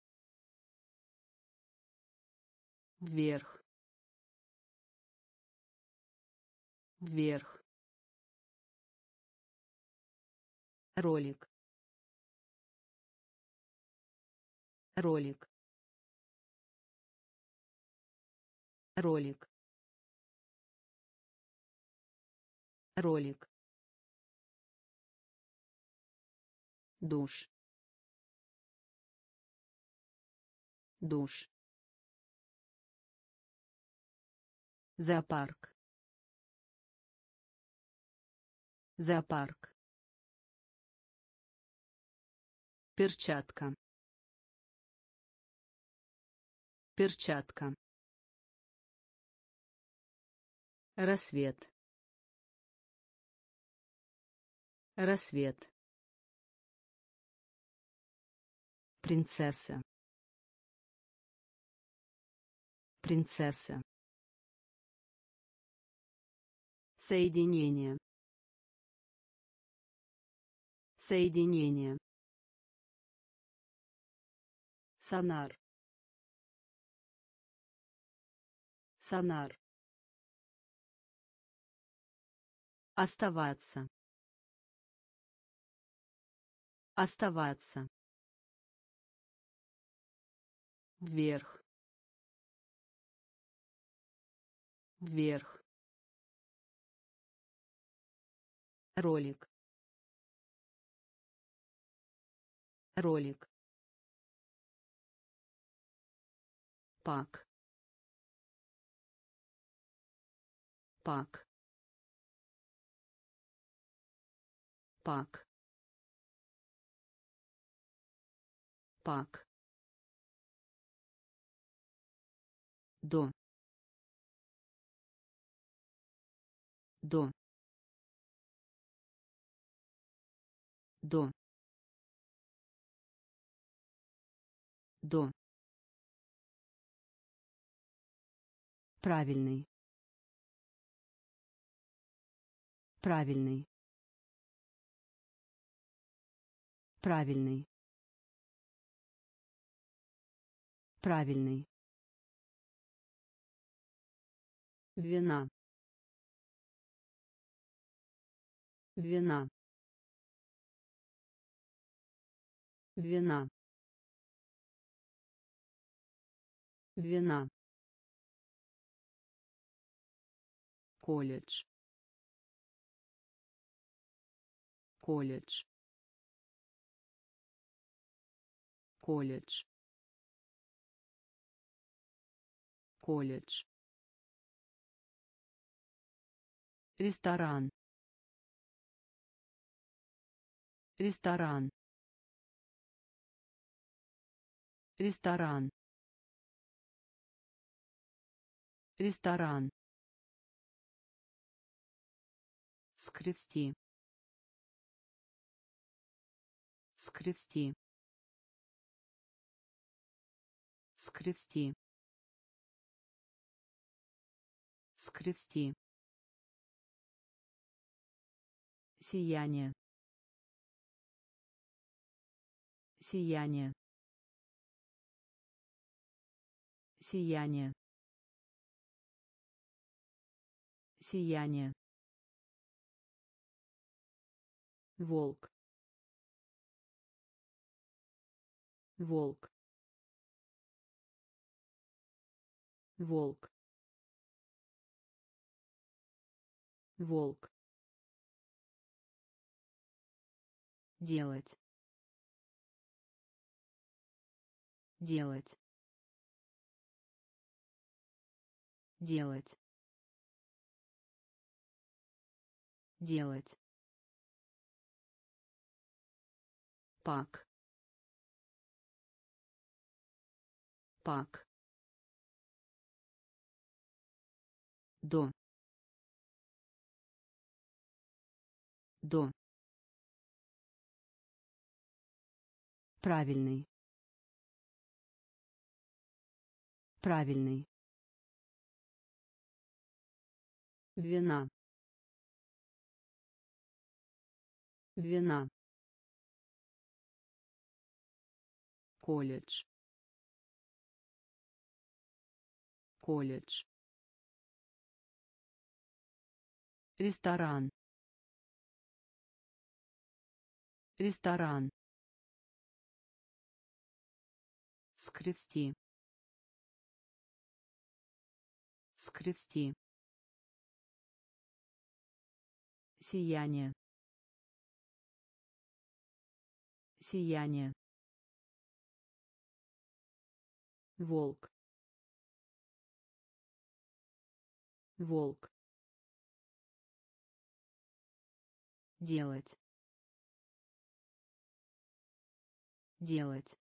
Вверх. Вверх. Ролик. Ролик. Ролик. Ролик. Душ. Душ. Зоопарк. Зоопарк. Перчатка. Перчатка. Рассвет. Рассвет. Принцесса. Принцесса. Соединение. Соединение. Сонар. Сонар. Оставаться. Оставаться. Вверх. Вверх. Ролик. Ролик. Пак. Пак. Пак. Пак. До. До. До. До. Правильный. Правильный. Правильный. Правильный. Вина. Вина. Вина. Вина. Колледж. Колледж. Колледж. Колледж. Ресторан. Ресторан. Ресторан. Ресторан. Скрести. Скрести. Скрести. Скрести. Сияние. Сияние. Сияние. Сияние. Волк. Волк. Волк. Волк. Делать. Делать. Делать. Делать. Пак. Пак. До. До. Правильный. Правильный. Вина. Вина. Колледж. Колледж. Ресторан. Ресторан. Скрести. Скрести. Сияние. Сияние. Волк. Волк. Делать. Делать.